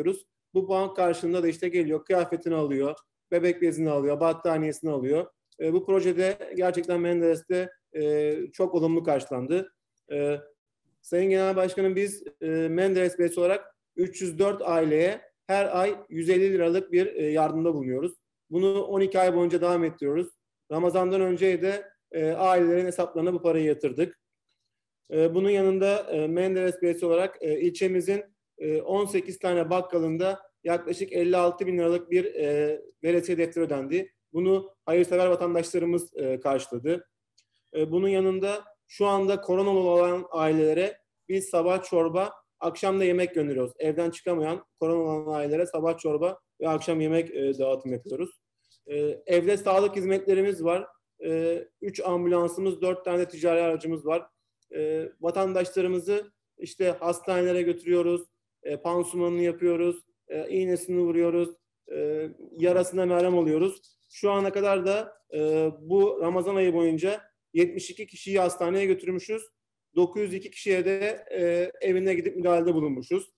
Speaker 15: Bu puan karşılığında da işte geliyor, kıyafetini alıyor, bebek bezini alıyor, battaniyesini alıyor. E, bu projede gerçekten Menderes'te e, çok olumlu karşılandı. E, Sayın Genel Başkanım, biz e, Menderes Belediyesi olarak üç yüz dört aileye her ay yüz elli liralık bir e, yardımda bulunuyoruz. Bunu on iki ay boyunca devam ettiriyoruz. Ramazan'dan önce de e, ailelerin hesaplarına bu parayı yatırdık. E, bunun yanında e, Menderes Belediyesi olarak e, ilçemizin e, on sekiz tane bakkalında yaklaşık elli altı bin liralık bir e, veresiye defteri ödendi. Bunu hayırsever vatandaşlarımız e, karşıladı. E, bunun yanında şu anda koronalı olan ailelere biz sabah çorba, akşam da yemek gönderiyoruz. Evden çıkamayan koronalı olan ailelere sabah çorba ve akşam yemek e, dağıtım yapıyoruz. E, evde sağlık hizmetlerimiz var. E, üç ambulansımız, dört tane ticari aracımız var. E, vatandaşlarımızı işte hastanelere götürüyoruz, e, pansumanını yapıyoruz, e, iğnesini vuruyoruz, e, yarasına merhem oluyoruz. Şu ana kadar da e, bu Ramazan ayı boyunca yetmiş iki kişiyi hastaneye götürmüşüz. dokuz yüz iki kişiye de e, evine gidip müdahalede bulunmuşuz.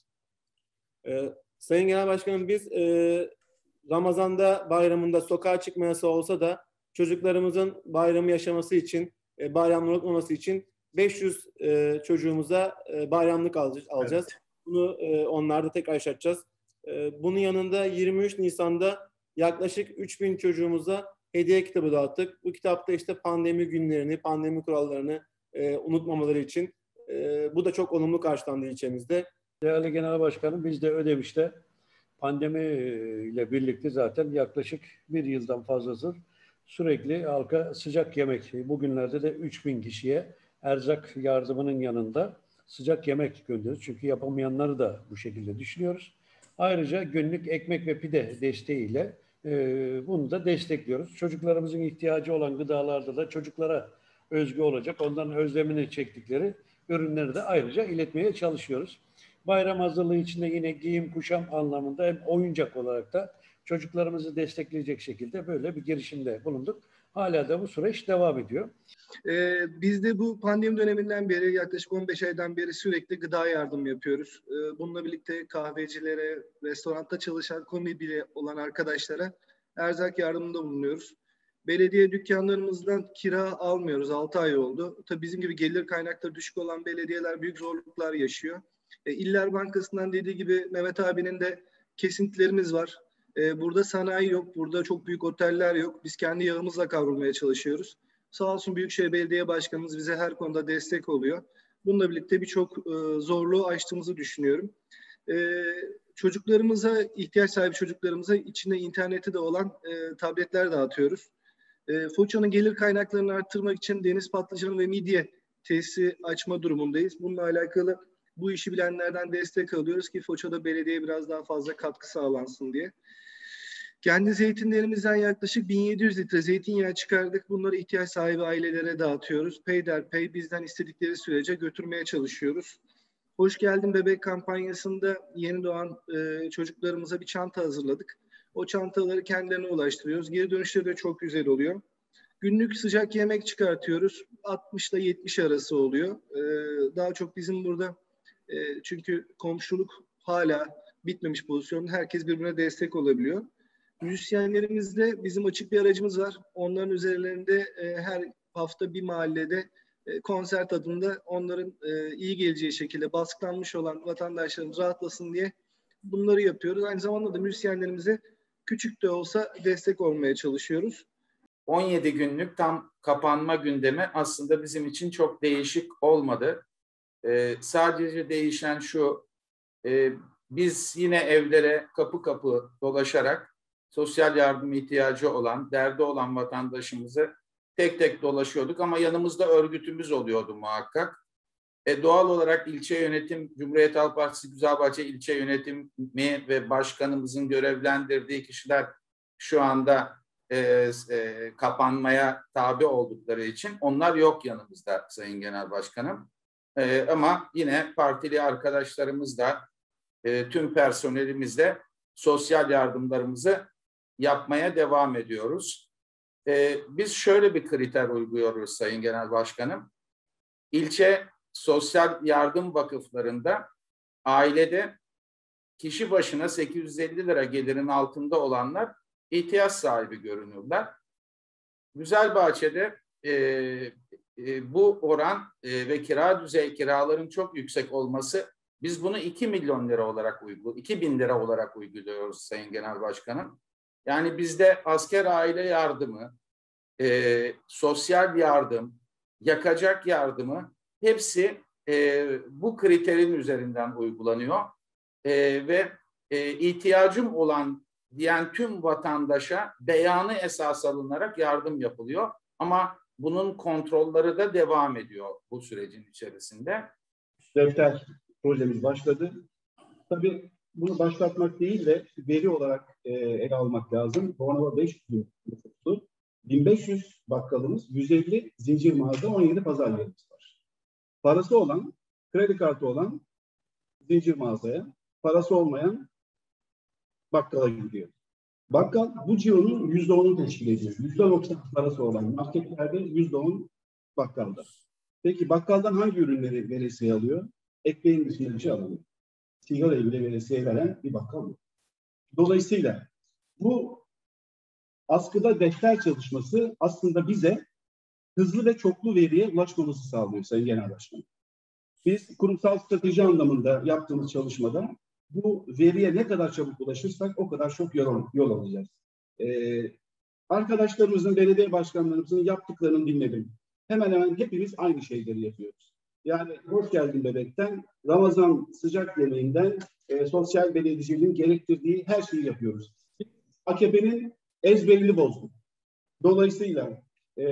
Speaker 15: E, Sayın Genel Başkanım, biz e, Ramazan'da, bayramında sokağa çıkma yasağı olsa da çocuklarımızın bayramı yaşaması için, e, bayramını unutmaması için beş yüz e, çocuğumuza e, bayramlık alacağız. Evet. Bunu e, onlarda tekrar yaşatacağız. E, bunun yanında yirmi üç Nisan'da yaklaşık üç bin çocuğumuza hediye kitabı dağıttık. Bu kitapta işte pandemi günlerini, pandemi kurallarını e, unutmamaları için. E, bu da çok olumlu karşılandı ilçemizde.
Speaker 16: Değerli Genel Başkanım, biz de Ödemiş'te pandemi ile birlikte zaten yaklaşık bir yıldan fazladır sürekli halka sıcak yemek, bugünlerde de üç bin kişiye erzak yardımının yanında sıcak yemek gönderiyoruz. Çünkü yapamayanları da bu şekilde düşünüyoruz. Ayrıca günlük ekmek ve pide desteğiyle e, bunu da destekliyoruz. Çocuklarımızın ihtiyacı olan gıdalarda da çocuklara özgü olacak, onların özlemini çektikleri ürünleri de ayrıca iletmeye çalışıyoruz. Bayram hazırlığı içinde yine giyim, kuşam anlamında hem oyuncak olarak da çocuklarımızı destekleyecek şekilde böyle bir girişimde bulunduk. Hala da bu süreç devam ediyor.
Speaker 17: Ee, biz de bu pandemi döneminden beri yaklaşık on beş aydan beri sürekli gıda yardım yapıyoruz. Ee, bununla birlikte kahvecilere, restoranda çalışan, kombi olan arkadaşlara erzak yardımında bulunuyoruz. Belediye dükkanlarımızdan kira almıyoruz. altı ay oldu. Tabii bizim gibi gelir kaynakları düşük olan belediyeler büyük zorluklar yaşıyor. E, İller Bankası'ndan dediği gibi Mehmet abinin de kesintilerimiz var. E, burada sanayi yok, burada çok büyük oteller yok. Biz kendi yağımızla kavrulmaya çalışıyoruz. Sağ olsun Büyükşehir Belediye Başkanımız bize her konuda destek oluyor. Bununla birlikte birçok e, zorluğu aştığımızı düşünüyorum. E, çocuklarımıza, ihtiyaç sahibi çocuklarımıza içinde interneti de olan e, tabletler dağıtıyoruz. E, Foça'nın gelir kaynaklarını arttırmak için deniz patlıcanı ve midye tesisi açma durumundayız. Bununla alakalı bu işi bilenlerden destek alıyoruz ki Foça'da belediyeye biraz daha fazla katkı sağlansın diye. Kendi zeytinlerimizden yaklaşık bin yedi yüz litre zeytinyağı çıkardık. Bunları ihtiyaç sahibi ailelere dağıtıyoruz. Peyderpey bizden istedikleri sürece götürmeye çalışıyoruz. Hoş Geldin Bebek kampanyasında yeni doğan e, çocuklarımıza bir çanta hazırladık. O çantaları kendilerine ulaştırıyoruz. Geri dönüşleri de çok güzel oluyor. Günlük sıcak yemek çıkartıyoruz. altmış ile yetmiş arası oluyor. Ee, daha çok bizim burada e, çünkü komşuluk hala bitmemiş pozisyon. Herkes birbirine destek olabiliyor. Müzisyenlerimizde bizim açık bir aracımız var. Onların üzerlerinde e, her hafta bir mahallede e, konser tadında onların e, iyi geleceği şekilde baskılanmış olan vatandaşlarımız rahatlasın diye bunları yapıyoruz. Aynı zamanda da müzisyenlerimize küçük de olsa destek olmaya çalışıyoruz.
Speaker 18: on yedi günlük tam kapanma gündemi aslında bizim için çok değişik olmadı. Ee, sadece değişen şu, e, biz yine evlere kapı kapı dolaşarak sosyal yardım ihtiyacı olan, derdi olan vatandaşımızı tek tek dolaşıyorduk ama yanımızda örgütümüz oluyordu muhakkak. E, doğal olarak ilçe yönetim, Cumhuriyet Halk Partisi Güzelbahçe ilçe yönetimi ve başkanımızın görevlendirdiği kişiler şu anda e, e, kapanmaya tabi oldukları için onlar yok yanımızda Sayın Genel Başkanım. E, ama yine partili arkadaşlarımız da e, tüm personelimizle sosyal yardımlarımızı yapmaya devam ediyoruz. E, biz şöyle bir kriter uyguluyoruz Sayın Genel Başkanım. İlçe sosyal yardım vakıflarında ailede kişi başına sekiz yüz elli lira gelirin altında olanlar ihtiyaç sahibi görünürler. Güzelbahçe'de e, e, bu oran e, ve kira düzey kiraların çok yüksek olması, biz bunu iki milyon lira olarak uyguluyoruz, iki bin lira olarak uyguluyoruz Sayın Genel Başkanım. Yani bizde asker aile yardımı, e, sosyal yardım, yakacak yardımı hepsi e, bu kriterin üzerinden uygulanıyor. E, ve e, ihtiyacım olan diyen tüm vatandaşa beyanı esas alınarak yardım yapılıyor. Ama bunun kontrolleri de devam ediyor bu sürecin içerisinde.
Speaker 19: Defter projemiz başladı. Tabii bunu başlatmak değil de veri olarak e, ele almak lazım. Bornova beş yüz nüfuslu, bin beş yüz bakkalımız, yüz elli zincir mağaza, on yedi pazar yerimiz var. Parası olan, kredi kartı olan zincir mağazaya, parası olmayan bakkala gidiyor. Bakkal bu cironun yüzde onunu teşkil ediyor. Yüzde doksan parası olan marketlerde, yüzde on bakkalda. Peki bakkaldan hangi ürünleri veresiye alıyor? Ekmeğin dışında bir şey alamıyor. Sigarayı bile veresiye veren bir bakkal yok. Dolayısıyla bu askıda defter çalışması aslında bize hızlı ve çoklu veriye ulaşmamızı sağlıyor Sayın Genel Başkanım. Biz kurumsal strateji anlamında yaptığımız çalışmada bu veriye ne kadar çabuk ulaşırsak o kadar çok yol, yol alacağız. Ee, arkadaşlarımızın, belediye başkanlarımızın yaptıklarını dinledim. Hemen hemen hepimiz aynı şeyleri yapıyoruz. Yani hoş geldin bebekten, Ramazan sıcak yemeğinden, e, sosyal belediyeciliğin gerektirdiği her şeyi yapıyoruz. A K P'nin ezberini bozduk. Dolayısıyla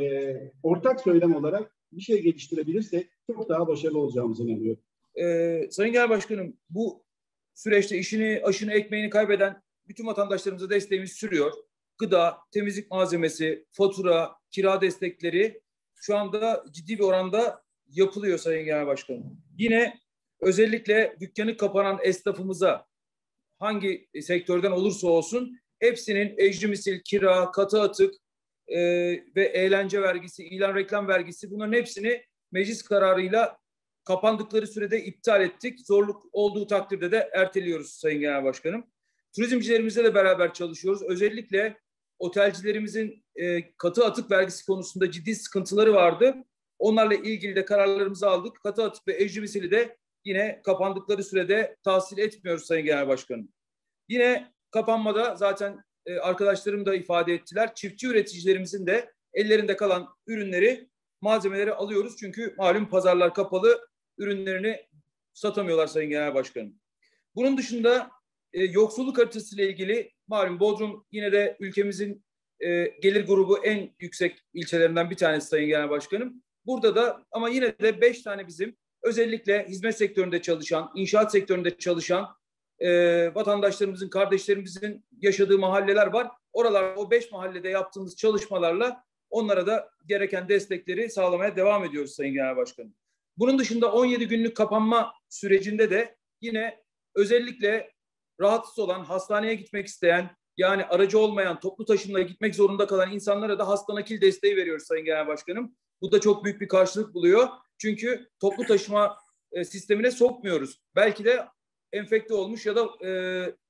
Speaker 19: e, ortak söylem olarak bir şey geliştirebilirsek çok daha başarılı olacağımıza inanıyorum.
Speaker 20: Ee, Sayın Genel Başkanım, bu süreçte işini, aşını, ekmeğini kaybeden bütün vatandaşlarımıza desteğimiz sürüyor. Gıda, temizlik malzemesi, fatura, kira destekleri şu anda ciddi bir oranda yapılıyor Sayın Genel Başkanım. Yine özellikle dükkanı kapanan esnafımıza hangi sektörden olursa olsun hepsinin ecri misil, kira, katı atık e, ve eğlence vergisi, ilan reklam vergisi, bunların hepsini meclis kararıyla kapandıkları sürede iptal ettik. Zorluk olduğu takdirde de erteliyoruz Sayın Genel Başkanım. Turizmcilerimizle de beraber çalışıyoruz. Özellikle otelcilerimizin e, katı atık vergisi konusunda ciddi sıkıntıları vardı. Onlarla ilgili de kararlarımızı aldık. Katı atık ve ecri misili de yine kapandıkları sürede tahsil etmiyoruz Sayın Genel Başkanım. Yine kapanmada zaten e, arkadaşlarım da ifade ettiler. Çiftçi üreticilerimizin de ellerinde kalan ürünleri, malzemeleri alıyoruz. Çünkü malum pazarlar kapalı, ürünlerini satamıyorlar Sayın Genel Başkanım. Bunun dışında e, yoksulluk haritası ile ilgili malum Bodrum yine de ülkemizin e, gelir grubu en yüksek ilçelerinden bir tanesi Sayın Genel Başkanım. Burada da ama yine de beş tane bizim özellikle hizmet sektöründe çalışan, inşaat sektöründe çalışan e, vatandaşlarımızın, kardeşlerimizin yaşadığı mahalleler var. Oralar, o beş mahallede yaptığımız çalışmalarla onlara da gereken destekleri sağlamaya devam ediyoruz Sayın Genel Başkanım. Bunun dışında on yedi günlük kapanma sürecinde de yine özellikle rahatsız olan, hastaneye gitmek isteyen, yani aracı olmayan, toplu taşımla gitmek zorunda kalan insanlara da hasta nakil desteği veriyoruz Sayın Genel Başkanım. Bu da çok büyük bir karşılık buluyor. Çünkü toplu taşıma e, sistemine sokmuyoruz. Belki de enfekte olmuş ya da e,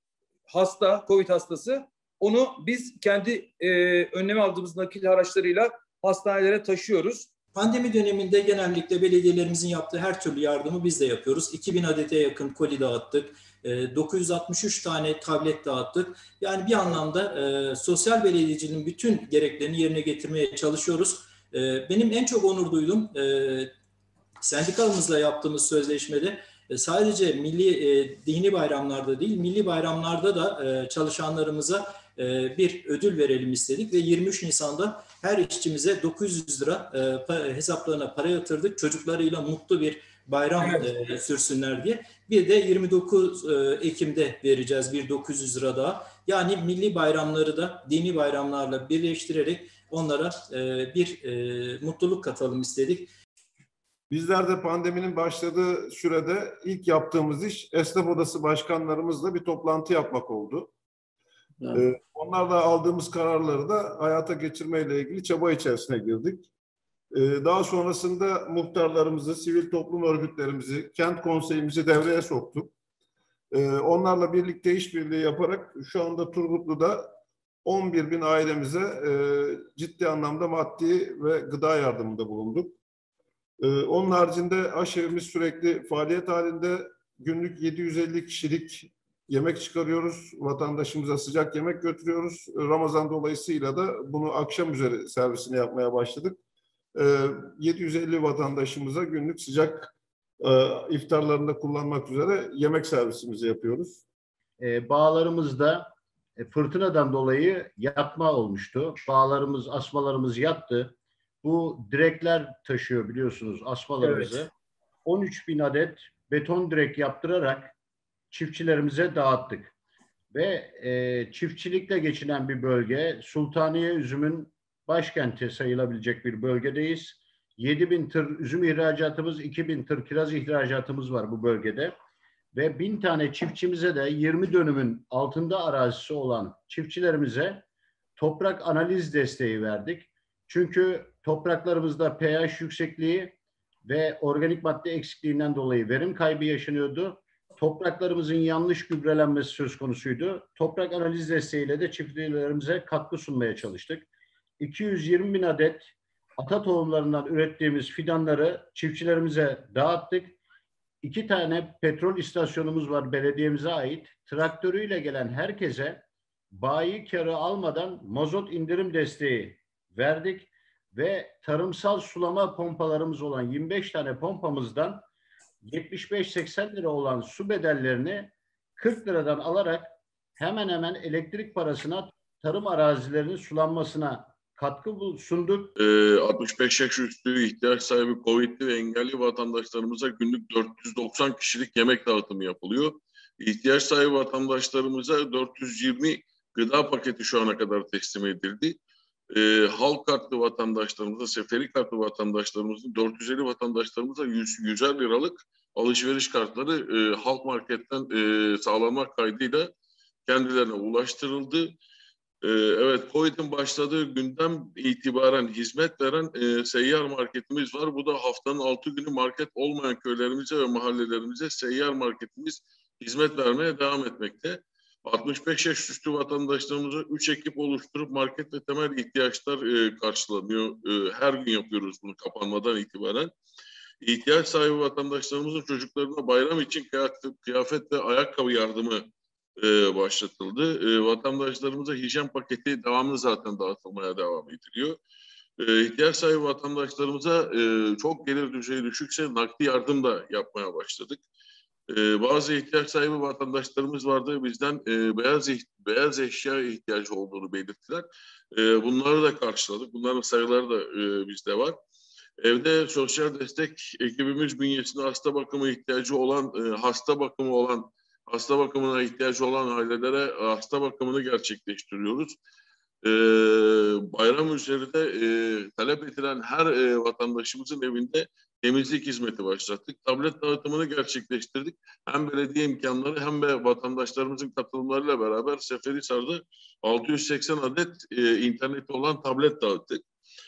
Speaker 20: hasta, Covid hastası, onu biz kendi e, önlemi aldığımız nakil araçlarıyla hastanelere taşıyoruz.
Speaker 21: Pandemi döneminde genellikle belediyelerimizin yaptığı her türlü yardımı biz de yapıyoruz. iki bin adete yakın koli dağıttık. dokuz yüz altmış üç tane tablet dağıttık. Yani bir anlamda e, sosyal belediyeciliğin bütün gereklerini yerine getirmeye çalışıyoruz. E, benim en çok onur duyduğum e, sendikamızla yaptığımız sözleşmede e, sadece milli e, dini bayramlarda değil, milli bayramlarda da e, çalışanlarımıza e, bir ödül verelim istedik ve yirmi üç Nisan'da her işçimize dokuz yüz lira e, hesaplarına para yatırdık. Çocuklarıyla mutlu bir bayram evet. e, sürsünler diye. Bir de yirmi dokuz Ekim'de vereceğiz bir dokuz yüz lira daha. Yani milli bayramları da dini bayramlarla birleştirerek onlara e, bir e, mutluluk katalım istedik.
Speaker 22: Bizler de pandeminin başladığı sürede ilk yaptığımız iş esnaf odası başkanlarımızla bir toplantı yapmak oldu. Evet. Ee, onlarla aldığımız kararları da hayata geçirmeyle ilgili çaba içerisine girdik. Ee, daha sonrasında muhtarlarımızı, sivil toplum örgütlerimizi, kent konseyimizi devreye soktuk. E, onlarla birlikte işbirliği yaparak şu anda Turgutlu'da on bir bin ailemize e, ciddi anlamda maddi ve gıda yardımında bulunduk. E, onun haricinde aşevimiz sürekli faaliyet halinde. Günlük yedi yüz elli kişilik yemek çıkarıyoruz. Vatandaşımıza sıcak yemek götürüyoruz. Ramazan dolayısıyla da bunu akşam üzeri servisini yapmaya başladık. E, yedi yüz elli vatandaşımıza günlük sıcak e, iftarlarında kullanmak üzere yemek servisimizi yapıyoruz.
Speaker 1: E, bağlarımızda e, fırtınadan dolayı yatma olmuştu. Bağlarımız, asmalarımız yattı. Bu direkler taşıyor biliyorsunuz asmalarımızı. Evet. on üç bin adet beton direk yaptırarak çiftçilerimize dağıttık. Ve e, çiftçilikle geçinen bir bölge, Sultaniye üzümün başkenti sayılabilecek bir bölgedeyiz. yedi bin tır üzüm ihracatımız, iki bin tır kiraz ihracatımız var bu bölgede. Ve bin tane çiftçimize de yirmi dönümün altında arazisi olan çiftçilerimize toprak analiz desteği verdik. Çünkü topraklarımızda pH yüksekliği ve organik madde eksikliğinden dolayı verim kaybı yaşanıyordu. Topraklarımızın yanlış gübrelenmesi söz konusuydu. Toprak analiz desteğiyle de çiftçilerimize katkı sunmaya çalıştık. iki yüz yirmi bin adet ata tohumlarından ürettiğimiz fidanları çiftçilerimize dağıttık. İki tane petrol istasyonumuz var belediyemize ait. Traktörüyle gelen herkese bayi karı almadan mazot indirim desteği verdik ve tarımsal sulama pompalarımız olan yirmi beş tane pompamızdan yetmiş beş seksen lira olan su bedellerini kırk liradan alarak hemen hemen elektrik parasına tarım arazilerinin sulanmasına katkı sunduk.
Speaker 2: E, altmış beş yaş üstü ihtiyaç sahibi Covid'li ve engelli vatandaşlarımıza günlük dört yüz doksan kişilik yemek dağıtımı yapılıyor. İhtiyaç sahibi vatandaşlarımıza dört yüz yirmi gıda paketi şu ana kadar teslim edildi. E, halk kartlı vatandaşlarımıza, seferi kartlı vatandaşlarımızın dört yüz elli vatandaşlarımıza yüzer liralık alışveriş kartları e, halk marketten e, sağlamak kaydıyla kendilerine ulaştırıldı. E, evet, Covid'in başladığı günden itibaren hizmet veren e, seyyar marketimiz var. Bu da haftanın altı günü market olmayan köylerimize ve mahallelerimize seyyar marketimiz hizmet vermeye devam etmekte. altmış beş yaş üstü vatandaşlarımıza üç ekip oluşturup market ve temel ihtiyaçlar e, karşılanıyor. E, her gün yapıyoruz bunu kapanmadan itibaren. İhtiyaç sahibi vatandaşlarımızın çocuklarına bayram için kıyafet, kıyafet ve ayakkabı yardımı e, başlatıldı. E, vatandaşlarımıza hijyen paketi devamlı zaten dağıtılmaya devam ediliyor. E, ihtiyaç sahibi vatandaşlarımıza e, çok gelir düzeyi düşükse nakdi yardım da yapmaya başladık. Ee, bazı ihtiyaç sahibi vatandaşlarımız vardı. Bizden e, beyaz beyaz eşya ihtiyacı olduğunu belirttiler. E, bunları da karşıladık. Bunların sayıları da e, bizde var. Evde sosyal destek ekibimiz bünyesinde hasta bakımı ihtiyacı olan, e, hasta bakımı olan, hasta bakımına ihtiyacı olan ailelere hasta bakımını gerçekleştiriyoruz. E, bayram üzerinde e, talep edilen her e, vatandaşımızın evinde temizlik hizmeti başlattık. Tablet dağıtımını gerçekleştirdik. Hem belediye imkanları hem de vatandaşlarımızın katılımlarıyla beraber Seferihisar'da altı yüz seksen adet e, interneti olan tablet dağıttık.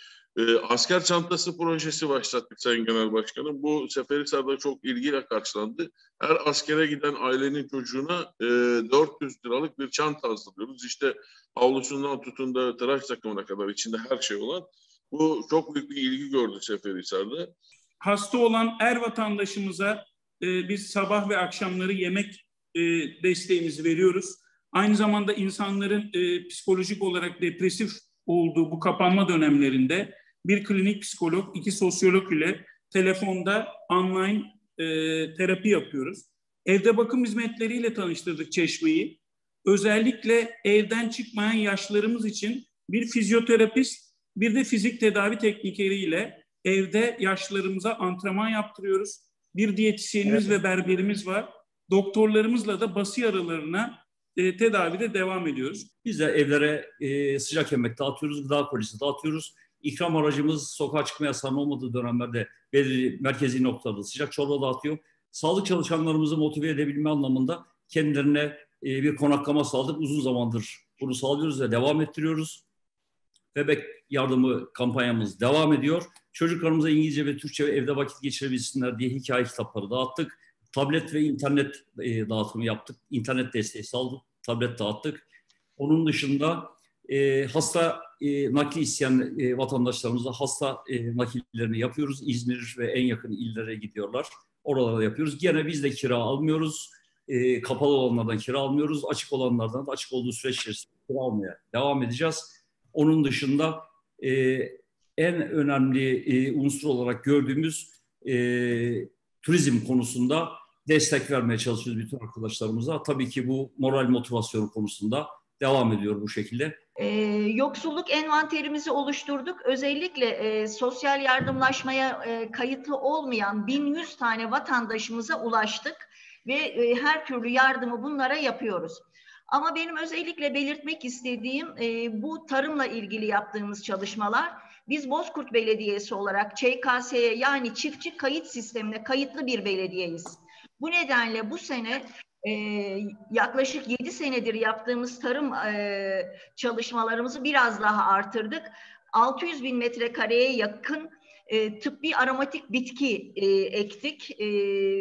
Speaker 2: E, asker çantası projesi başlattık Sayın Genel Başkanım. Bu Seferihisar'da çok ilgiyle karşılandı. Her askere giden ailenin çocuğuna e, dört yüz liralık bir çanta hazırlıyoruz. İşte havlusundan tutun da tıraş takımına kadar içinde her şey olan. Bu çok büyük bir ilgi gördü Seferihisar'da.
Speaker 23: Hasta olan er vatandaşımıza e, biz sabah ve akşamları yemek e, desteğimizi veriyoruz. Aynı zamanda insanların e, psikolojik olarak depresif olduğu bu kapanma dönemlerinde bir klinik psikolog, iki sosyolog ile telefonda online e, terapi yapıyoruz. Evde bakım hizmetleriyle tanıştırdık Çeşme'yi. Özellikle evden çıkmayan yaşlılarımız için bir fizyoterapist, bir de fizik tedavi teknikleriyle evde yaşlılarımıza antrenman yaptırıyoruz. Bir diyetisyenimiz evet. ve berberimiz var. Doktorlarımızla da bası yaralarına e, tedavide devam ediyoruz.
Speaker 24: Biz de evlere e, sıcak yemek dağıtıyoruz, gıda kolisi dağıtıyoruz. İkram aracımız sokağa çıkma yasağının olmadığı dönemlerde belirli merkezi noktalarda sıcak çorba dağıtıyor. Sağlık çalışanlarımızı motive edebilme anlamında kendilerine e, bir konaklama sağladık. Uzun zamandır bunu sağlıyoruz ve devam ettiriyoruz. Bebek yardımı kampanyamız devam ediyor. Çocuklarımıza İngilizce ve Türkçe ve evde vakit geçirebilsinler diye hikaye kitapları dağıttık. tablet ve internet e, dağıtımı yaptık. İnternet desteği sağladık, tablet dağıttık. Onun dışında e, hasta e, nakli isteyen e, vatandaşlarımıza hasta e, nakillerini yapıyoruz. İzmir ve en yakın illere gidiyorlar. Oralarda yapıyoruz. Gene biz de kira almıyoruz. E, kapalı olanlardan kira almıyoruz. Açık olanlardan da açık olduğu süreç içerisinde kira almaya devam edeceğiz. Onun dışında e, en önemli e, unsur olarak gördüğümüz e, turizm konusunda destek vermeye çalışıyoruz bütün arkadaşlarımıza. Tabii ki bu moral motivasyon konusunda devam ediyor bu şekilde.
Speaker 3: Ee, yoksulluk envanterimizi oluşturduk. Özellikle e, sosyal yardımlaşmaya e, kayıtlı olmayan bin yüz tane vatandaşımıza ulaştık ve e, her türlü yardımı bunlara yapıyoruz. Ama benim özellikle belirtmek istediğim e, bu tarımla ilgili yaptığımız çalışmalar. Biz Bozkurt Belediyesi olarak Ç K S'ye yani çiftçi kayıt sistemine kayıtlı bir belediyeyiz. Bu nedenle bu sene e, yaklaşık yedi senedir yaptığımız tarım e, çalışmalarımızı biraz daha artırdık. altı yüz bin metrekareye yakın e, tıbbi aromatik bitki e, ektik. E,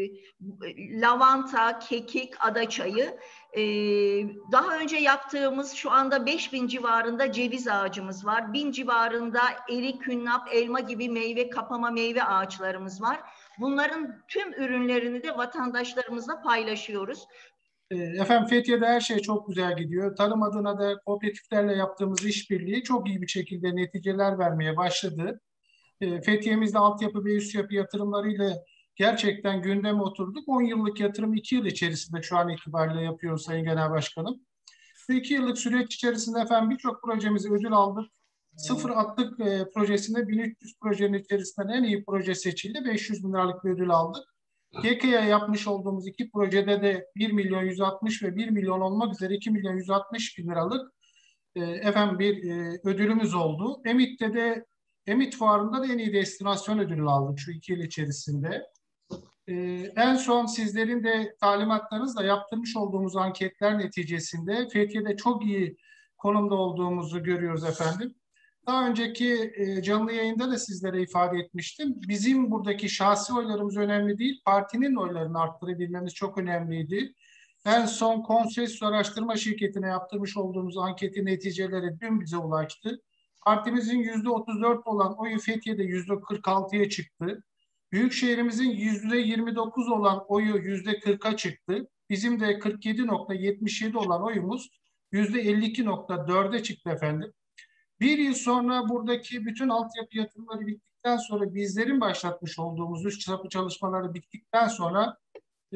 Speaker 3: lavanta, kekik, adaçayı. Ee, daha önce yaptığımız şu anda beş bin civarında ceviz ağacımız var. bin civarında erik, künnap, elma gibi meyve, kapama meyve ağaçlarımız var. Bunların tüm ürünlerini de vatandaşlarımızla paylaşıyoruz.
Speaker 4: Efendim Fethiye'de her şey çok güzel gidiyor. Tarım adına da kooperatiflerle yaptığımız işbirliği çok iyi bir şekilde neticeler vermeye başladı. Fethiye'mizde altyapı ve üst yapı yatırımlarıyla gerçekten gündeme oturduk. on yıllık yatırım iki yıl içerisinde şu an itibariyle yapıyoruz Sayın Genel Başkanım. Bu iki yıllık süreç içerisinde efendim birçok projemizi ödül aldık. Sıfır atlık e, projesinde bin üç yüz projenin içerisinden en iyi proje seçildi. beş yüz bin liralık bir ödül aldık. G K Y'ye yapmış olduğumuz iki projede de bir milyon yüz altmış ve bir milyon olmak üzere iki milyon yüz altmış bin liralık e, efendim bir e, ödülümüz oldu. Emit'te de Emit Fuarı'nda da en iyi destinasyon ödülü aldık şu iki yıl içerisinde. Ee, en son sizlerin de talimatlarınızla yaptırmış olduğumuz anketler neticesinde Fethiye'de çok iyi konumda olduğumuzu görüyoruz efendim. Daha önceki e, canlı yayında da sizlere ifade etmiştim. Bizim buradaki şahsi oylarımız önemli değil, partinin oylarını arttırabilmemiz çok önemliydi. En son Konsensus Araştırma Şirketi'ne yaptırmış olduğumuz anketin neticeleri dün bize ulaştı. Partimizin yüzde otuz dört olan oyu Fethiye'de yüzde kırk altıya çıktı. Büyükşehirimizin yüzde yirmi dokuz olan oyu yüzde kırka çıktı. Bizim de kırk yedi nokta yetmiş yedi olan oyumuz yüzde elli iki nokta dörde çıktı efendim. Bir yıl sonra buradaki bütün altyapı yatırımları bittikten sonra bizlerin başlatmış olduğumuz üst yapı çalışmaları bittikten sonra e,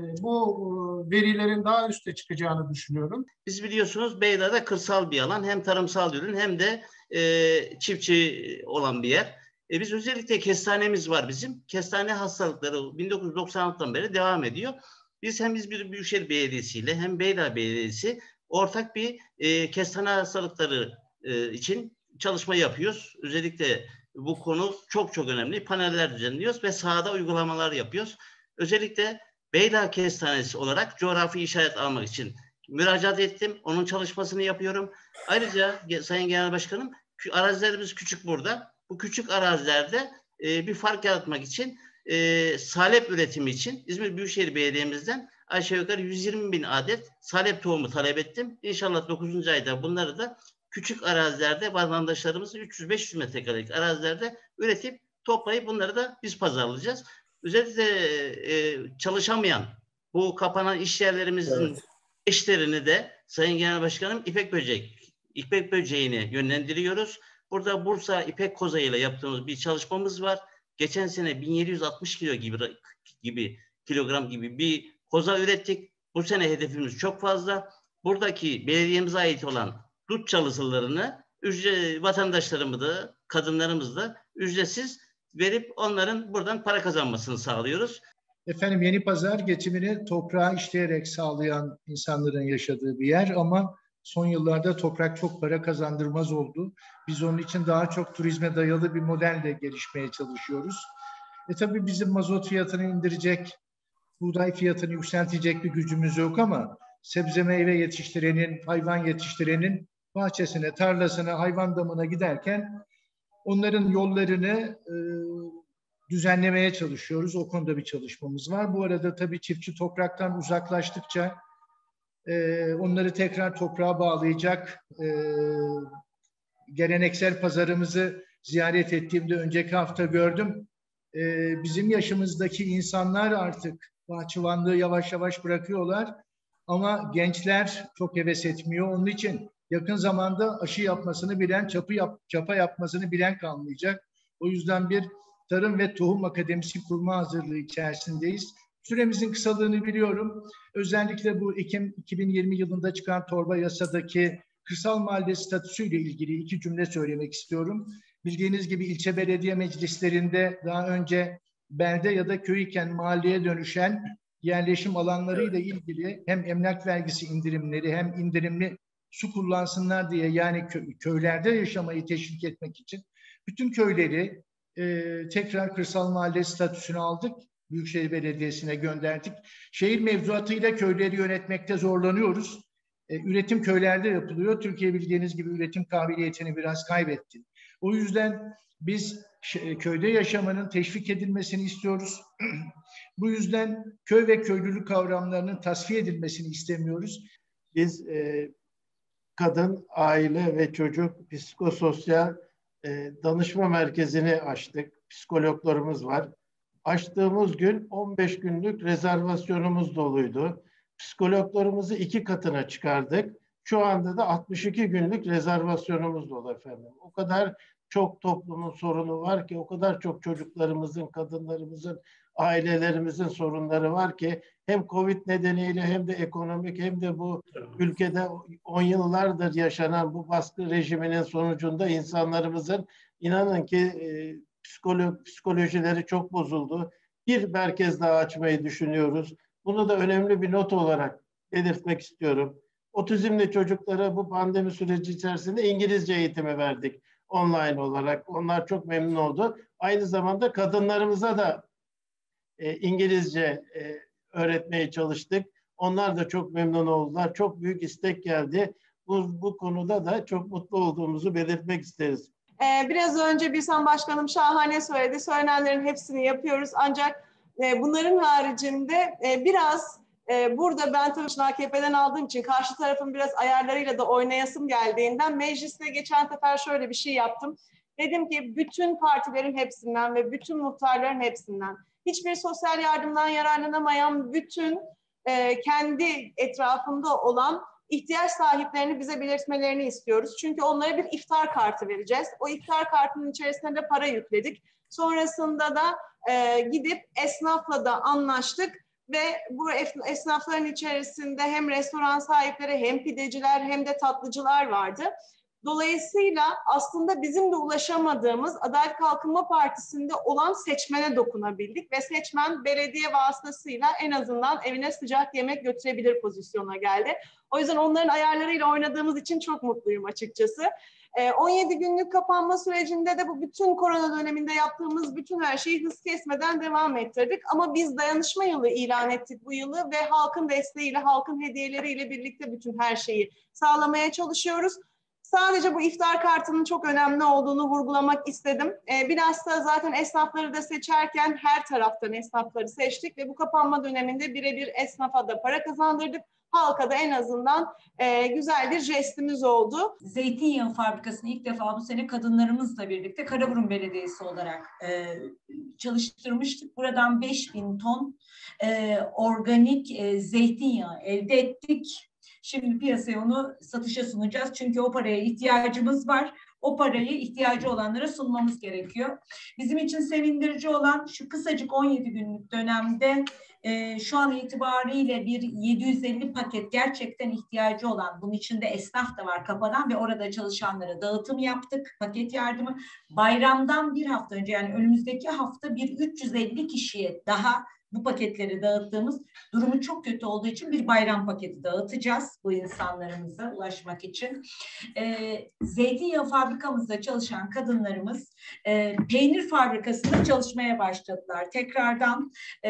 Speaker 4: bu verilerin daha üste çıkacağını düşünüyorum.
Speaker 5: Biz biliyorsunuz Beyda'da kırsal bir alan, hem tarımsal ürün hem de e, çiftçi olan bir yer. E biz özellikle kestanemiz var bizim. Kestane hastalıkları bin dokuz yüz doksan altıdan beri devam ediyor. Biz hem İzmir Büyükşehir Belediyesi ile hem Beydağ Belediyesi ortak bir e, kestane hastalıkları e, için çalışma yapıyoruz. Özellikle bu konu çok çok önemli. Paneller düzenliyoruz ve sahada uygulamalar yapıyoruz. Özellikle Beydağ Kestanesi olarak coğrafi işaret almak için müracaat ettim. Onun çalışmasını yapıyorum. Ayrıca Sayın Genel Başkanım, arazilerimiz küçük burada. Bu küçük arazilerde e, bir fark yaratmak için e, salep üretimi için İzmir Büyükşehir Belediye'mizden aşağı yukarı yüz yirmi bin adet salep tohumu talep ettim. İnşallah dokuzuncu ayda bunları da küçük arazilerde vatandaşlarımızın üç yüz beş yüz metrekarelik arazilerde üretip toplayıp bunları da biz pazarlayacağız. Özellikle e, çalışamayan bu kapanan iş yerlerimizin evet. eşlerini de Sayın Genel Başkanım İpek Böcek, İpek Böceği'ni yönlendiriyoruz. Burada Bursa İpek Koza ile yaptığımız bir çalışmamız var. Geçen sene bin yedi yüz altmış kilo gibi, gibi kilogram gibi bir koza ürettik. Bu sene hedefimiz çok fazla. Buradaki belediyemize ait olan dut çalısılarını ücret, vatandaşlarımız da, kadınlarımız da ücretsiz verip onların buradan para kazanmasını sağlıyoruz.
Speaker 4: Efendim Yenipazar geçimini toprağa işleyerek sağlayan insanların yaşadığı bir yer ama son yıllarda toprak çok para kazandırmaz oldu. Biz onun için daha çok turizme dayalı bir modelle gelişmeye çalışıyoruz. E tabii bizim mazot fiyatını indirecek, buğday fiyatını yükseltecek bir gücümüz yok ama sebze meyve yetiştirenin, hayvan yetiştirenin bahçesine, tarlasına, hayvan damına giderken onların yollarını e,
Speaker 6: düzenlemeye çalışıyoruz. O konuda bir çalışmamız var. Bu arada tabii çiftçi topraktan uzaklaştıkça e, onları tekrar toprağa bağlayacak e, geleneksel pazarımızı ziyaret ettiğimde önceki hafta gördüm. E, bizim yaşımızdaki insanlar artık bahçıvanlığı yavaş yavaş bırakıyorlar. Ama gençler çok heves etmiyor. Onun için yakın zamanda aşı yapmasını bilen, çapı yap, çapa yapmasını bilen kalmayacak. O yüzden bir Tarım ve Tohum Akademisi kurma hazırlığı içerisindeyiz. Süremizin kısalığını biliyorum. Özellikle bu Ekim iki bin yirmi yılında çıkan torba yasadaki kırsal mahalle statüsüyle ilgili iki cümle söylemek istiyorum. Bildiğiniz gibi ilçe belediye meclislerinde daha önce belde ya da köy iken mahalleye dönüşen yerleşim alanlarıyla ilgili hem emlak vergisi indirimleri hem indirimli su kullansınlar diye, yani kö köylerde yaşamayı teşvik etmek için bütün köyleri e, tekrar kırsal mahalle statüsünü aldık. Büyükşehir Belediyesi'ne gönderdik. Şehir mevzuatıyla köyleri yönetmekte zorlanıyoruz. E, üretim köylerde yapılıyor. Türkiye bildiğiniz gibi üretim kabiliyetini biraz kaybetti. O yüzden biz köyde yaşamanın teşvik edilmesini istiyoruz. Bu yüzden köy ve köylülük kavramlarının tasfiye edilmesini istemiyoruz.
Speaker 7: Biz e, kadın, aile ve çocuk psikososyal e, danışma merkezini açtık. Psikologlarımız var. Açtığımız gün on beş günlük rezervasyonumuz doluydu. Psikologlarımızı iki katına çıkardık. Şu anda da altmış iki günlük rezervasyonumuz dolu efendim. O kadar çok toplumun sorunu var ki, o kadar çok çocuklarımızın, kadınlarımızın, ailelerimizin sorunları var ki, hem Covid nedeniyle hem de ekonomik hem de bu ülkede on yıllardır yaşanan bu baskı rejiminin sonucunda insanlarımızın inanın ki e, psikolog, psikolojileri çok bozuldu. Bir merkez daha açmayı düşünüyoruz. Bunu da önemli bir not olarak belirtmek istiyorum. Otizmli çocuklara bu pandemi süreci içerisinde İngilizce eğitimi verdik online olarak. Onlar çok memnun oldu. Aynı zamanda kadınlarımıza da e, İngilizce e, öğretmeye çalıştık. Onlar da çok memnun oldular. Çok büyük istek geldi. Bu, bu konuda da çok mutlu olduğumuzu belirtmek isteriz.
Speaker 8: Ee, biraz önce Birsan Başkanım şahane söyledi. Söylenenlerin hepsini yapıyoruz. Ancak e, bunların haricinde e, biraz e, burada ben tabii A K P'den aldığım için karşı tarafın biraz ayarlarıyla da oynayasım geldiğinden mecliste geçen sefer şöyle bir şey yaptım. Dedim ki bütün partilerin hepsinden ve bütün muhtarların hepsinden, hiçbir sosyal yardımdan yararlanamayan bütün e, kendi etrafında olan ihtiyaç sahiplerini bize belirtmelerini istiyoruz. Çünkü onlara bir iftar kartı vereceğiz. O iftar kartının içerisine de para yükledik. Sonrasında da e, gidip esnafla da anlaştık ve bu esnafların içerisinde hem restoran sahipleri hem pideciler hem de tatlıcılar vardı. Dolayısıyla aslında bizim de ulaşamadığımız Adalet Kalkınma Partisi'nde olan seçmene dokunabildik ve seçmen belediye vasıtasıyla en azından evine sıcak yemek götürebilir pozisyona geldi. O yüzden onların ayarlarıyla oynadığımız için çok mutluyum açıkçası. on yedi günlük kapanma sürecinde de bu bütün korona döneminde yaptığımız bütün her şeyi hız kesmeden devam ettirdik. Ama biz dayanışma yılı ilan ettik bu yılı ve halkın desteğiyle, halkın hediyeleriyle birlikte bütün her şeyi sağlamaya çalışıyoruz. Sadece bu iftar kartının çok önemli olduğunu vurgulamak istedim. Ee, bilhassa zaten esnafları da seçerken her taraftan esnafları seçtik ve bu kapanma döneminde birebir esnafa da para kazandırdık. Halka da en azından e, güzel bir jestimiz oldu.
Speaker 9: Zeytinyağı fabrikasını ilk defa bu sene kadınlarımızla birlikte Karaburun Belediyesi olarak e, çalıştırmıştık. Buradan beş bin ton e, organik e, zeytinyağı elde ettik. Şimdi piyasaya onu satışa sunacağız. Çünkü o paraya ihtiyacımız var. O parayı ihtiyacı olanlara sunmamız gerekiyor. Bizim için sevindirici olan şu kısacık on yedi günlük dönemde e, şu an itibariyle bir yedi yüz elli paket gerçekten ihtiyacı olan, bunun içinde esnaf da var kapanan ve orada çalışanlara dağıtım yaptık, paket yardımı. Bayramdan bir hafta önce, yani önümüzdeki hafta bir üç yüz elli kişiye daha bu paketleri dağıttığımız, durumu çok kötü olduğu için bir bayram paketi dağıtacağız bu insanlarımıza ulaşmak için. E, zeytinyağı fabrikamızda çalışan kadınlarımız e, peynir fabrikasında çalışmaya başladılar tekrardan e,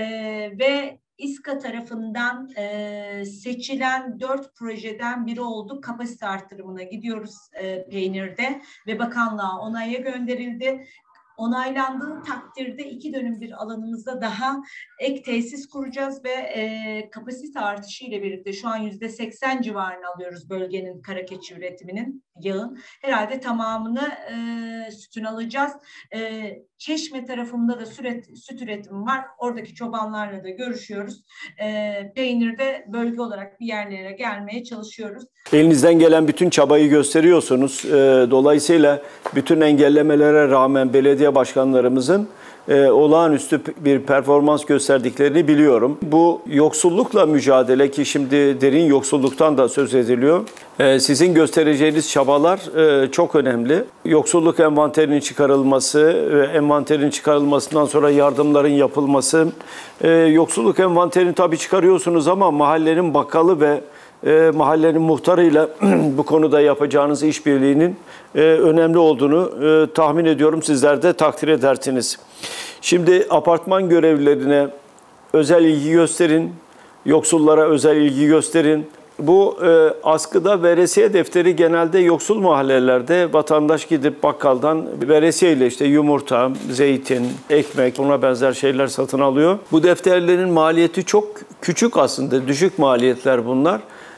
Speaker 9: ve İSKA tarafından e, seçilen dört projeden biri oldu. Kapasite artırımına gidiyoruz e, peynirde ve bakanlığa onaya gönderildi. onaylandığı takdirde iki dönüm bir alanımızda daha ek tesis kuracağız ve e, kapasite artışı ile birlikte şu an yüzde seksen civarını alıyoruz bölgenin kara keçi üretiminin, yağın. Herhalde tamamını e, sütün alacağız. E, Çeşme tarafında da süt, süt üretimi var. Oradaki çobanlarla da görüşüyoruz. E, peynirde bölge olarak bir yerlere gelmeye çalışıyoruz.
Speaker 10: Elinizden gelen bütün çabayı gösteriyorsunuz. E, dolayısıyla bütün engellemelere rağmen belediye başkanlarımızın e, olağanüstü bir performans gösterdiklerini biliyorum. Bu yoksullukla mücadele, ki şimdi derin yoksulluktan da söz ediliyor. E, sizin göstereceğiniz çabalar e, çok önemli. Yoksulluk envanterinin çıkarılması ve envanterin çıkarılmasından sonra yardımların yapılması. E, yoksulluk envanterini tabii çıkarıyorsunuz ama mahallenin bakkalı ve E, mahallenin muhtarıyla bu konuda yapacağınız işbirliğinin e, önemli olduğunu e, tahmin ediyorum. Sizler de takdir edersiniz. Şimdi apartman görevlilerine özel ilgi gösterin, yoksullara özel ilgi gösterin. Bu e, askıda veresiye defteri genelde yoksul mahallelerde vatandaş gidip bakkaldan veresiyeyle işte yumurta, zeytin, ekmek, buna benzer şeyler satın alıyor. Bu defterlerin maliyeti çok küçük aslında, düşük maliyetler bunlar.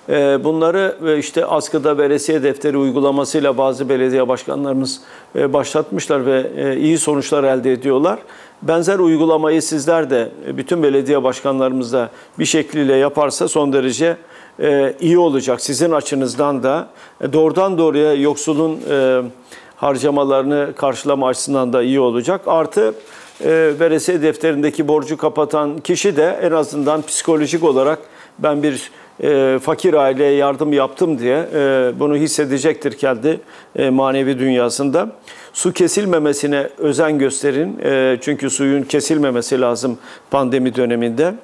Speaker 10: Bunları işte askıda veresiye defteri uygulamasıyla bazı belediye başkanlarımız başlatmışlar ve iyi sonuçlar elde ediyorlar. Benzer uygulamayı sizler de bütün belediye başkanlarımız da bir şekliyle yaparsa son derece iyi olacak. Sizin açınızdan da doğrudan doğruya yoksulun harcamalarını karşılama açısından da iyi olacak. Artı veresiye defterindeki borcu kapatan kişi de en azından psikolojik olarak ben bir E, fakir aileye yardım yaptım diye e, bunu hissedecektir kendi e, manevi dünyasında. Su kesilmemesine özen gösterin. E, çünkü suyun kesilmemesi lazım pandemi döneminde.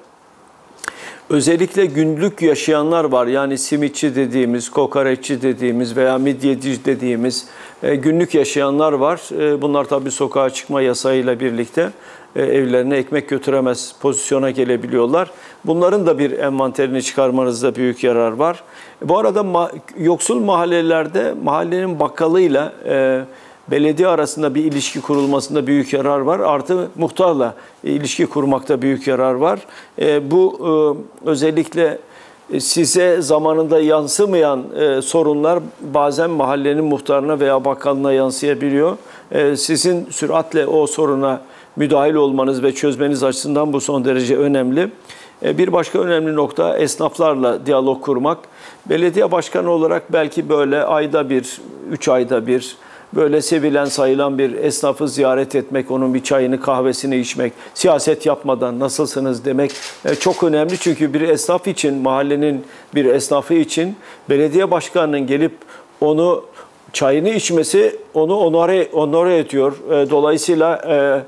Speaker 10: Özellikle günlük yaşayanlar var. Yani simitçi dediğimiz, kokoreççi dediğimiz veya midyeci dediğimiz e, günlük yaşayanlar var. E, bunlar tabii sokağa çıkma yasağıyla birlikte e, evlerine ekmek götüremez pozisyona gelebiliyorlar. Bunların da bir envanterini çıkarmanızda büyük yarar var. Bu arada ma yoksul mahallelerde mahallenin bakkalıyla e, belediye arasında bir ilişki kurulmasında büyük yarar var. Artı muhtarla ilişki kurmakta büyük yarar var. E, bu e, özellikle size zamanında yansımayan e, sorunlar bazen mahallenin muhtarına veya bakkalına yansıyabiliyor. E, sizin süratle o soruna müdahil olmanız ve çözmeniz açısından bu son derece önemli. Bir başka önemli nokta esnaflarla diyalog kurmak. Belediye başkanı olarak belki böyle ayda bir, üç ayda bir böyle sevilen sayılan bir esnafı ziyaret etmek, onun bir çayını kahvesini içmek, siyaset yapmadan nasılsınız demek çok önemli. Çünkü bir esnaf için, mahallenin bir esnafı için belediye başkanının gelip onu çayını içmesi onu onore, onore ediyor. Dolayısıyla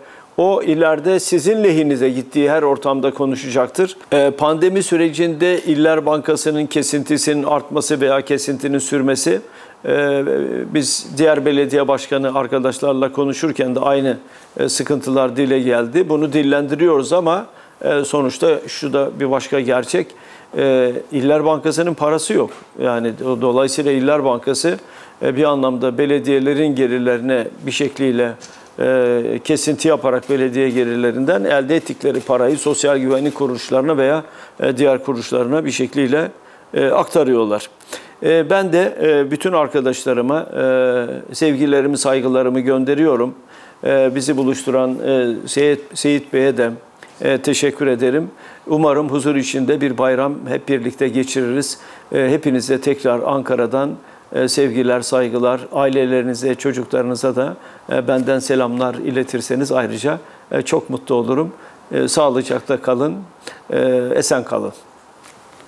Speaker 10: o ileride sizin lehinize gittiği her ortamda konuşacaktır. Pandemi sürecinde İller Bankası'nın kesintisinin artması veya kesintinin sürmesi, biz diğer belediye başkanı arkadaşlarla konuşurken de aynı sıkıntılar dile geldi. Bunu dillendiriyoruz ama sonuçta şu da bir başka gerçek. İller Bankası'nın parası yok. Yani dolayısıyla İller Bankası bir anlamda belediyelerin gelirlerine bir şekliyle E, kesinti yaparak belediye gelirlerinden elde ettikleri parayı sosyal güvenlik kuruluşlarına veya e, diğer kuruluşlarına bir şekliyle e, aktarıyorlar. E, ben de e, bütün arkadaşlarıma e, sevgilerimi, saygılarımı gönderiyorum. E, bizi buluşturan e, Seyit, Seyit Bey'e de e, teşekkür ederim. Umarım huzur içinde bir bayram hep birlikte geçiririz. E, hepinize tekrar Ankara'dan sevgiler, saygılar, ailelerinize, çocuklarınıza da benden selamlar iletirseniz ayrıca çok mutlu olurum. Sağlıcakla kalın, esen kalın.